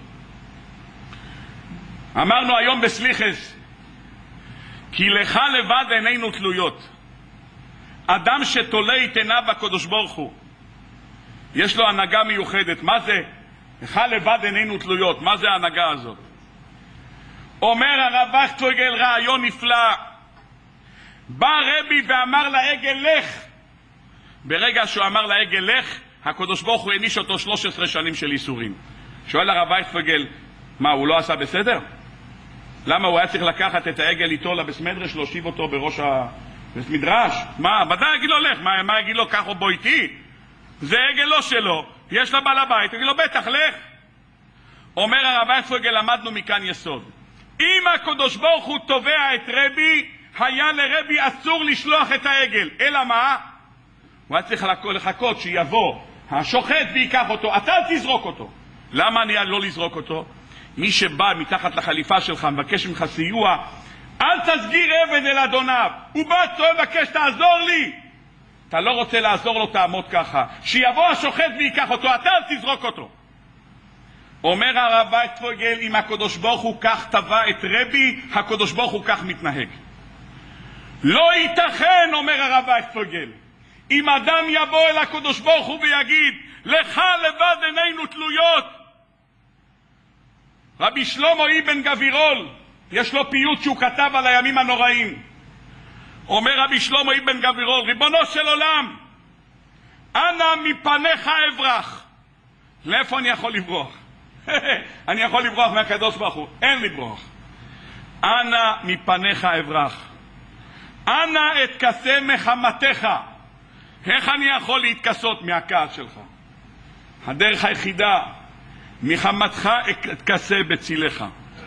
אמרנו היום בסליחס, כי לך לבד עינינו תלויות. אדם שתולה את עיניו בקדוש ברוך הוא, יש לו הנהגה מיוחדת. מה זה? לך לבד עינינו תלויות, מה זה ההנהגה הזאת? אומר הרב וייספוגל רעיון נפלא. בא רבי ואמר לעגל לך. ברגע שהוא אמר לעגל לך, הקדוש ברוך הוא העניש אותו שלוש עשרה שנים של איסורים. שואל הרב וייספוגל, מה, הוא לא עשה בסדר? למה הוא היה צריך לקחת את העגל איתו לבית מדרש, להושיב אותו בראש הבית מדרש? מה, ודאי יגיד לו לך, מה, מה יגיד לו כך או בוא איתי? זה עגל לא שלו, יש לו בעל הבית, יגיד לו בטח לך. אומר הרב וייספוגל, למדנו מכאן יסוד. אם הקדוש ברוך הוא תובע את רבי, היה לרבי אסור לשלוח את העגל. אלא מה? הוא היה צריך לחכות שיבוא השוחט ויקח אותו, אתה תזרוק אותו. למה אני לא לזרוק אותו? מי שבא מתחת לחליפה שלך מבקש ממך סיוע, אל תסגיר עבד אל אדוניו. הוא בא מבקש תעזור לי, אתה לא רוצה לעזור לו, תעמוד ככה, שיבוא השוחט ויקח אותו, אתה אל תזרוק אותו. אומר הרב וייספוגל, אם הקדוש ברוך הוא כך טבע את רבי, הקדוש ברוך הוא כך מתנהג. לא ייתכן, אומר הרב וייספוגל, אם אדם יבוא אל הקדוש ברוך הוא ויגיד לך לבד עינינו תלויות. רבי שלמה אבן גבירול, יש לו פיוט שהוא כתב על הימים הנוראים. אומר רבי שלמה אבן גבירול, ריבונו של עולם, אנא מפניך אברח. לאיפה אני יכול לברוח? אני יכול לברוח מהקדוש ברוך הוא, אין לברוח. אנא מפניך אברח, אנא אתכסה מחמתך. איך אני יכול להתכסות מהכעס שלך? הדרך היחידה, מחמתך אתכסה בצילך.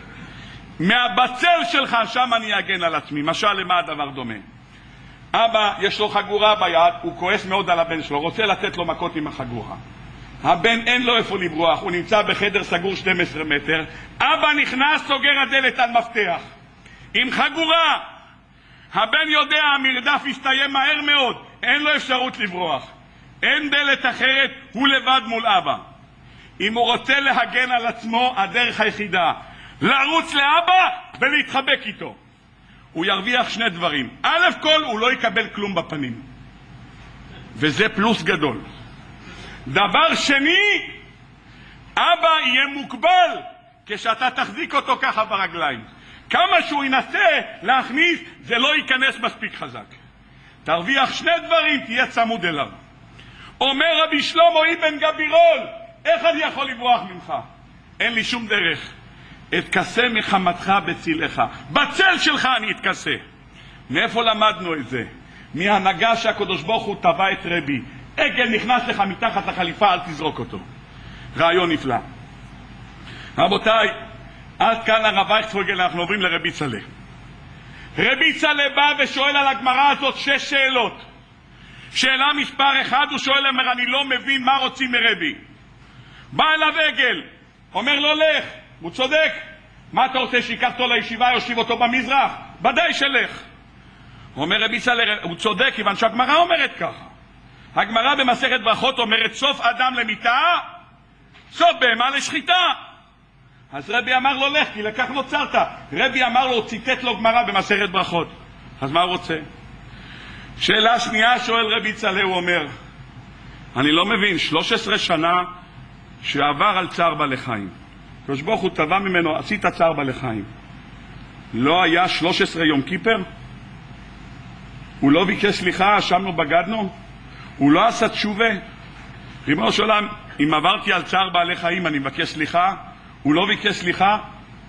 מהבצל שלך שם אני אגן על עצמי. משל למה הדבר דומה? אבא יש לו חגורה ביד, הוא כועס מאוד על הבן שלו, רוצה לתת לו מכות עם החגורה. הבן אין לו איפה לברוח, הוא נמצא בחדר סגור שנים עשר מטר. אבא נכנס, סוגר הדלת על מפתח עם חגורה. הבן יודע המרדף יסתיים מהר מאוד, אין לו אפשרות לברוח, אין דלת אחרת, הוא לבד מול אבא. אם הוא רוצה להגן על עצמו, הדרך היחידה לרוץ לאבא ולהתחבק איתו. הוא ירוויח שני דברים. א' כל, הוא לא יקבל כלום בפנים, וזה פלוס גדול. דבר שני, אבא יהיה מוגבל כשאתה תחזיק אותו ככה ברגליים. כמה שהוא ינסה להכניס, זה לא ייכנס מספיק חזק. תרוויח שני דברים, תהיה צמוד אליו. אומר רבי שלמה אבן גבירול, איך אני יכול לברוח ממך? אין לי שום דרך. אתכסה מחמתך בצילך. בצל שלך אני אתכסה. מאיפה למדנו את זה? מהנהגה שהקדוש ברוך הוא טבע את רבי. עגל נכנס לך מתחת לחליפה, אל תזרוק אותו. רעיון נפלא. רבותיי, עד כאן הרב אייכספויגל, אנחנו עוברים לרבי צלה. רבי צלה בא ושואל על הגמרא הזאת שש שאלות. שאלה מספר אחד, הוא שואל, אומר, אני לא מבין מה רוצים מרבי. בא אליו עגל, אומר לו לך, הוא צודק. מה אתה רוצה, שיקח אותו לישיבה, יושיב אותו במזרח? ודאי שלך. אומר רבי צלה, הוא צודק, כיוון שהגמרא אומרת ככה. הגמרא במסכת ברכות אומרת, סוף אדם למיתה, סוף בהמה לשחיטה. אז רבי אמר לו לך, כי לכך נוצרת. רבי אמר לו, ציטט לו גמרא במסכת ברכות. אז מה הוא רוצה? שאלה שנייה, שואל רבי צלה, הוא אומר, אני לא מבין, שלוש עשרה שנה שעבר על צער בעלי חיים, הקדוש ברוך הוא תבע ממנו, עשית צער בעלי חיים, לא היה שלוש עשרה יום כיפר? הוא לא ביקש סליחה, אשמנו בגדנו? הוא לא עשה תשובה? ריבונו של עולם, אם עברתי על צער בעלי חיים אני מבקש סליחה? הוא לא ביקש סליחה?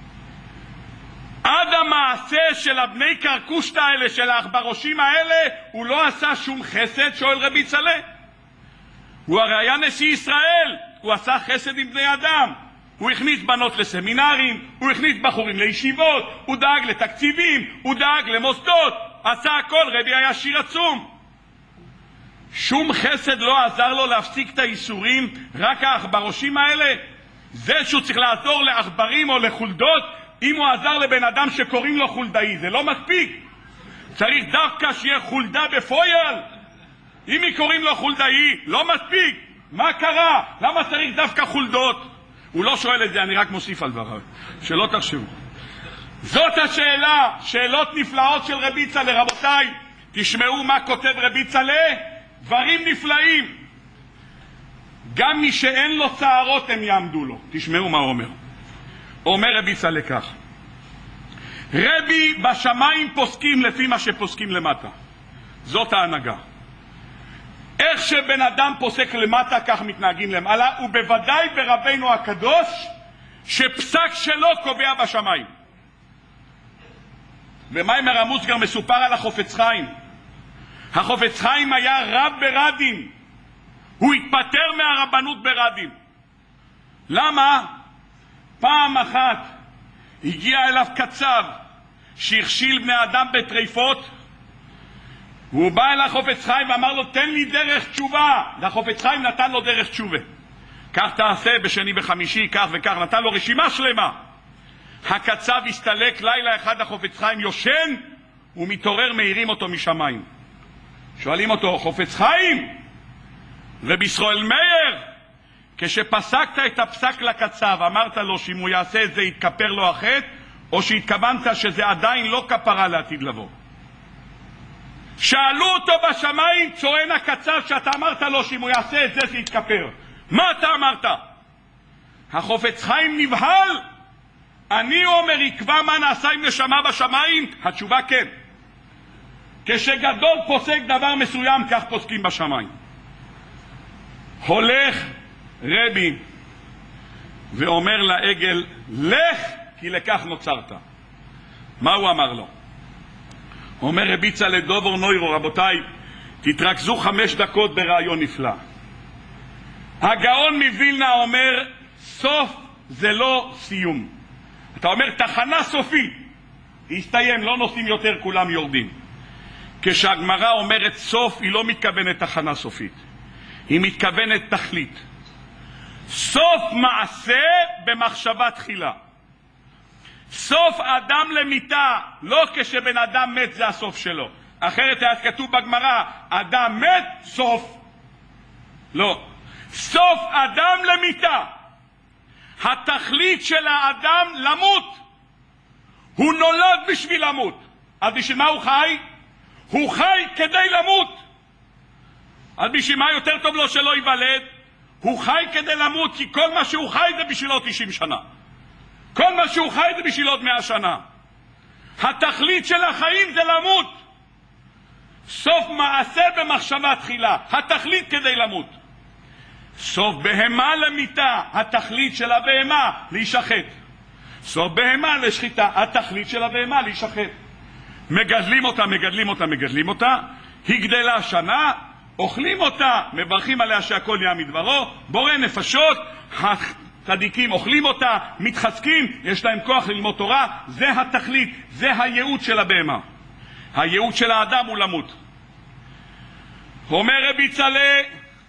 עד המעשה של הבני קרקושטה האלה, של האחברושים האלה, הוא לא עשה שום חסד, שואל רבי צלה. הוא הרי היה נשיא ישראל, הוא עשה חסד עם בני אדם. הוא הכניס בנות לסמינרים, הוא הכניס בחורים לישיבות, הוא דאג לתקציבים, הוא דאג למוסדות, עשה הכל. רבי היה שיר עצום. שום חסד לא עזר לו להפסיק את האיסורים, רק האחברושים האלה. זה שהוא צריך לעזור לאחברים או לחולדות, אם הוא עזר לבן אדם שקוראים לו חולדאי, זה לא מספיק. צריך דווקא שיהיה חולדה בפויל. אם היא קוראים לו חולדאי, לא מספיק. מה קרה? למה צריך דווקא חולדות? הוא לא שואל את זה, אני רק מוסיף על דבריו, שלא תחשבו. זאת השאלה, שאלות נפלאות של רבי צלה. רבותיי, תשמעו מה כותב רבי צלה, דברים נפלאים. גם מי שאין לו צערות הם יעמדו לו. תשמעו מה הוא אומר. אומר רבי צלה כך, רבי בשמיים פוסקים לפי מה שפוסקים למטה. זאת ההנהגה. איך שבן אדם פוסק למטה, כך מתנהגים למעלה, ובוודאי ברבינו הקדוש, שפסק שלו קובע בשמיים. במאמר המוסגר מסופר על החופץ חיים. החופץ חיים היה רב ברדים. הוא התפטר מהרבנות ברדים. למה? פעם אחת הגיע אליו קצב שהכשיל בני אדם בטריפות, והוא בא אל החופץ חיים ואמר לו, תן לי דרך תשובה. והחופץ חיים נתן לו דרך תשובה. כך תעשה בשני וחמישי, כך וכך, נתן לו רשימה שלמה. הקצב הסתלק, לילה אחד החופץ חיים יושן, הוא מתעורר, מהירים אותו משמיים. שואלים אותו, חופץ חיים, רבי ישראל מאיר, כשפסקת את הפסק לקצב, אמרת לו שאם הוא יעשה את זה יתכפר לו החטא, או שהתכוונת שזה עדיין לא כפרה לעתיד לבוא? שאלו אותו בשמיים, צוען הקצב, שאתה אמרת לו שאם הוא יעשה את זה זה יתכפר. מה אתה אמרת? החופץ חיים נבהל. אני אומר, יקבע מה נעשה עם נשמה בשמיים? התשובה כן. כשגדול פוסק דבר מסוים, כך פוסקים בשמיים. הולך רבי ואומר לעגל, לך, כי לכך נוצרת. מה הוא אמר לו? אומר רבי צלה דובר נוירו, רבותיי, תתרכזו חמש דקות ברעיון נפלא. הגאון מווילנה אומר, סוף זה לא סיום. אתה אומר, תחנה סופית. הסתיים, לא נוסעים יותר, כולם יורדים. כשהגמרא אומרת סוף, היא לא מתכוונת תחנה סופית. היא מתכוונת תכלית. סוף מעשה במחשבה תחילה. סוף אדם למיתה, לא כשבן אדם מת זה הסוף שלו. אחרת היה כתוב בגמרא, אדם מת, סוף. לא. סוף אדם למיתה. התכלית של האדם למות. הוא נולד בשביל למות. אז בשביל מה הוא חי? הוא חי כדי למות. אז בשביל מה יותר טוב לו שלא ייוולד? הוא חי כדי למות, כי כל מה שהוא חי זה בשביל עוד תשעים שנה. כל מה שהוא חי זה בשביל עוד מאה שנה. התכלית של החיים זה למות. סוף מעשה במחשבה תחילה. התכלית כדי למות. סוף בהמה למיתה. התכלית של הבהמה להישחט. סוף בהמה לשחיטה. התכלית של הבהמה להישחט. מגדלים אותה, מגדלים אותה, מגדלים אותה. היא גדלה שנה. אוכלים אותה, מברכים עליה שהכל נהיה מדברו. בורא נפשות. הצדיקים אוכלים אותה, מתחזקים, יש להם כוח ללמוד תורה. זה התכלית, זה הייעוד של הבהמה. הייעוד של האדם הוא למות. אומר רבי צלה,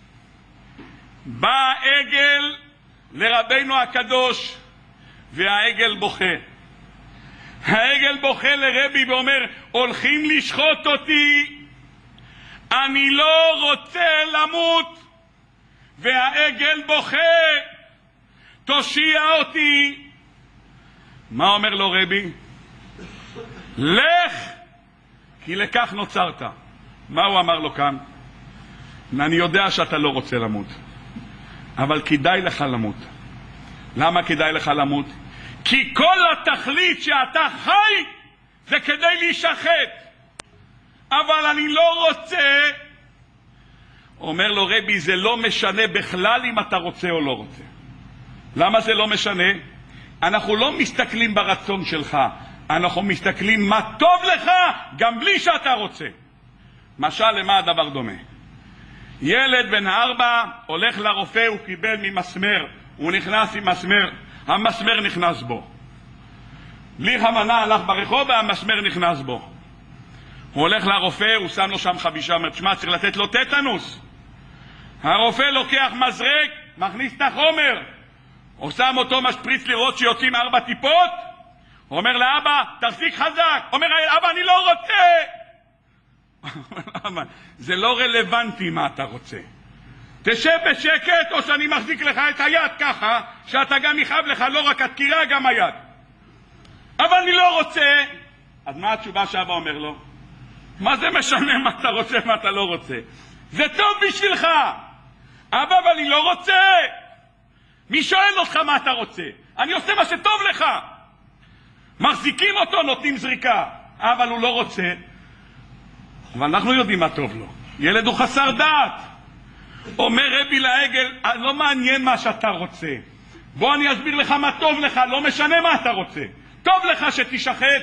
בא עגל לרבינו הקדוש והעגל בוכה. העגל בוכה לרבי ואומר, הולכים לשחוט אותי, אני לא רוצה למות. והעגל בוכה, תושיע אותי. מה אומר לו רבי? לך, כי לכך נוצרת. מה הוא אמר לו כאן? אני יודע שאתה לא רוצה למות, אבל כדאי לך למות. למה כדאי לך למות? כי כל התכלית שאתה חי זה כדי להישחט. אבל אני לא רוצה. אומר לו רבי, זה לא משנה בכלל אם אתה רוצה או לא רוצה. למה זה לא משנה? אנחנו לא מסתכלים ברצון שלך, אנחנו מסתכלים מה טוב לך גם בלי שאתה רוצה. משל למה הדבר דומה? ילד בן ארבע הולך לרופא, הוא קיבל ממסמר, הוא נכנס עם מסמר, המסמר נכנס בו. בלי חמנה הלך ברחוב והמסמר נכנס בו. הוא הולך לרופא, הוא שם לו שם חבישה, אומר, תשמע, צריך לתת לו טטנוס. הרופא לוקח מזרק, מכניס את החומר, הוא שם אותו משפריץ לראות שיוצאים ארבע טיפות, הוא אומר לאבא, תחזיק חזק. אומר, אבא, אני לא רוצה. זה לא רלוונטי מה אתה רוצה. תשב בשקט, או שאני מחזיק לך את היד ככה, שאתה גם יכאב לך לא רק הדקירה, גם היד. אבל אני לא רוצה. אז מה התשובה שאבא אומר לו? מה זה משנה מה אתה רוצה, מה אתה לא רוצה? זה טוב בשבילך. אבא, אבל אני לא רוצה. מי שואל אותך מה אתה רוצה? אני עושה מה שטוב לך. מחזיקים אותו, נותנים זריקה. אבל הוא לא רוצה. אבל אנחנו יודעים מה טוב לו. ילד הוא חסר דעת. אומר רבי לעגל, לא מעניין מה שאתה רוצה. בוא אני אסביר לך מה טוב לך, לא משנה מה אתה רוצה. טוב לך שתשחט.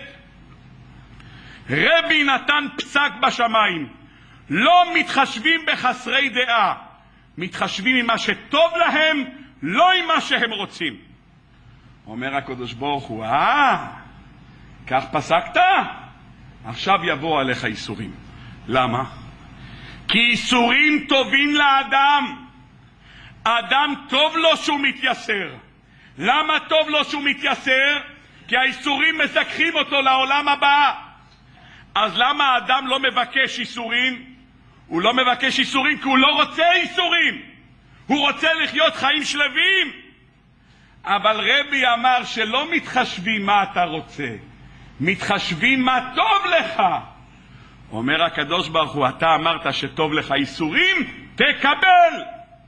רבי נתן פסק בשמיים. לא מתחשבים בחסרי דעה. מתחשבים עם מה שטוב להם, לא עם מה שהם רוצים. אומר הקדוש ברוך הוא, אה, כך פסקת? עכשיו יבוא עליך איסורים. למה? כי איסורים טובים לאדם. האדם טוב לו שהוא מתייסר. למה טוב לו שהוא מתייסר? כי האיסורים מזכחים אותו לעולם הבא. אז למה האדם לא מבקש איסורים? הוא לא מבקש איסורים כי הוא לא רוצה איסורים. הוא רוצה לחיות חיים שלווים. אבל רבי אמר שלא מתחשבים מה אתה רוצה, מתחשבים מה טוב לך. אומר הקדוש ברוך הוא, אתה אמרת שטוב לך איסורים, תקבל.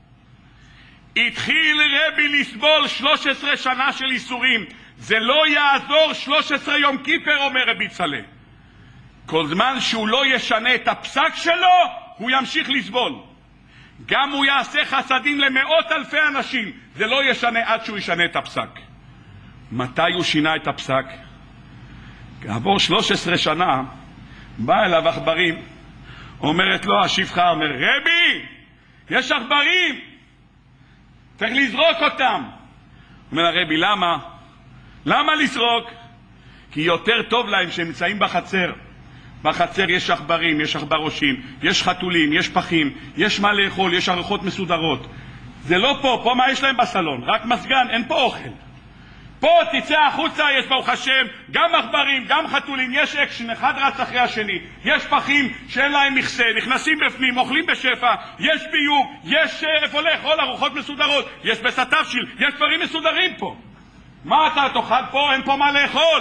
התחיל רבי לסבול שלוש עשרה שנה של איסורים. זה לא יעזור שלוש עשרה יום כיפר, אומר רבי צלה. כל זמן שהוא לא ישנה את הפסק שלו, הוא ימשיך לסבול. גם הוא יעשה חסדים למאות אלפי אנשים, זה לא ישנה עד שהוא ישנה את הפסק. מתי הוא שינה את הפסק? כעבור שלוש עשרה שנה, בא אליו עכברים, אומרת לו השפחה, אומר, רבי, יש עכברים. צריך לזרוק אותם. אומר הרבי, למה? למה לזרוק? כי יותר טוב להם שהם נמצאים בחצר. בחצר יש עכברים, יש עכברושים, יש חתולים, יש פחים, יש מה לאכול, יש ארוחות מסודרות. זה לא פה, פה מה יש להם בסלון? רק מסגן, אין פה אוכל. פה תצא החוצה, יש ברוך השם גם עכברים, גם חתולים, יש אקשן, אחד רץ אחרי השני, יש פחים שאין להם מכסה, נכנסים בפנים, אוכלים בשפע, יש ביוב, יש איפה לאכול, ארוחות מסודרות, יש בסטפשיל, יש דברים מסודרים פה. מה אתה תאכל פה? אין פה מה לאכול.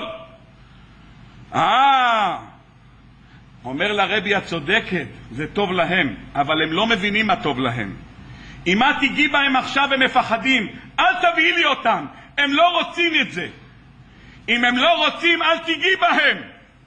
אה, אומר לרבי הצודקת, זה טוב להם, אבל הם לא מבינים מה טוב להם. אם את תגיעי בהם עכשיו הם מפחדים, אל תביאי לי אותם, הם לא רוצים את זה. אם הם לא רוצים, אל תגיעי בהם.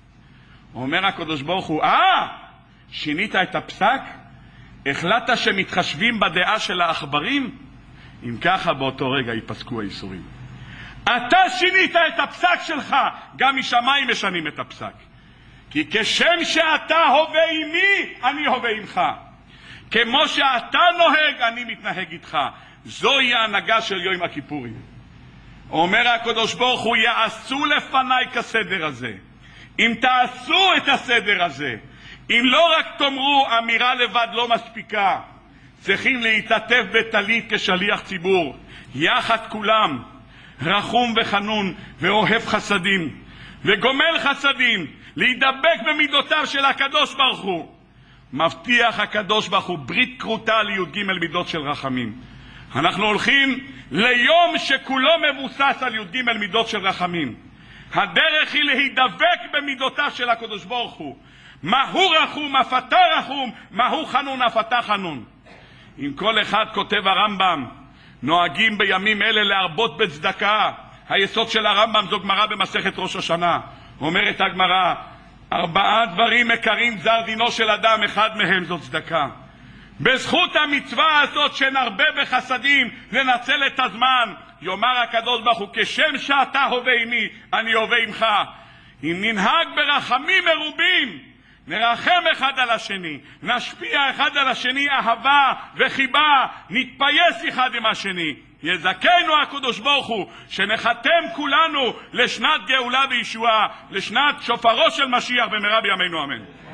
אומר הקדוש ברוך הוא, אה, שינית את הפסק? החלטת שמתחשבים בדעה של העכברים? אם ככה באותו רגע ייפסקו האיסורים. אתה שינית את הפסק שלך, גם משמיים משנים את הפסק. כי כשם שאתה הווה עמי, אני הווה עמך. כמו שאתה נוהג, אני מתנהג איתך. זוהי ההנהגה של יום הכיפורים. אומר הקדוש ברוך הוא, יעשו לפניי כסדר הזה. אם תעשו את הסדר הזה, אם לא רק תאמרו אמירה לבד לא מספיקה, צריכים להתעטף בטלית כשליח ציבור, יחד כולם, רחום וחנון ואוהב חסדים וגומל חסדים, להידבק במידותיו של הקדוש ברוך הוא. מבטיח הקדוש ברוך הוא ברית כרותה לי"ג מידות של רחמים. אנחנו הולכים ליום שכולו מבוסס על י"ג מידות של רחמים. הדרך היא להידבק במידותיו של הקדוש ברוך הוא. מהו רחום אף אתה רחום, מהו חנון אף אתה חנון. אם כל אחד, כותב הרמב"ם, נוהגים בימים אלה להרבות בצדקה. היסוד של הרמב"ם זו גמרא במסכת ראש השנה. אומרת הגמרא, ארבעה דברים עיקריים גזר דינו של אדם, אחד מהם זו צדקה. בזכות המצווה הזאת שנרבה בחסדים, ננצל את הזמן, יאמר הקדוש ברוך הוא, כשם שאתה הווה עמי, אני הווה עמך. אם ננהג ברחמים מרובים, נרחם אחד על השני, נשפיע אחד על השני אהבה וחיבה, נתפייס אחד עם השני. יזכנו הקדוש ברוך הוא שנחתם כולנו לשנת גאולה וישועה, לשנת שופרו של משיח במהרה בימינו אמן.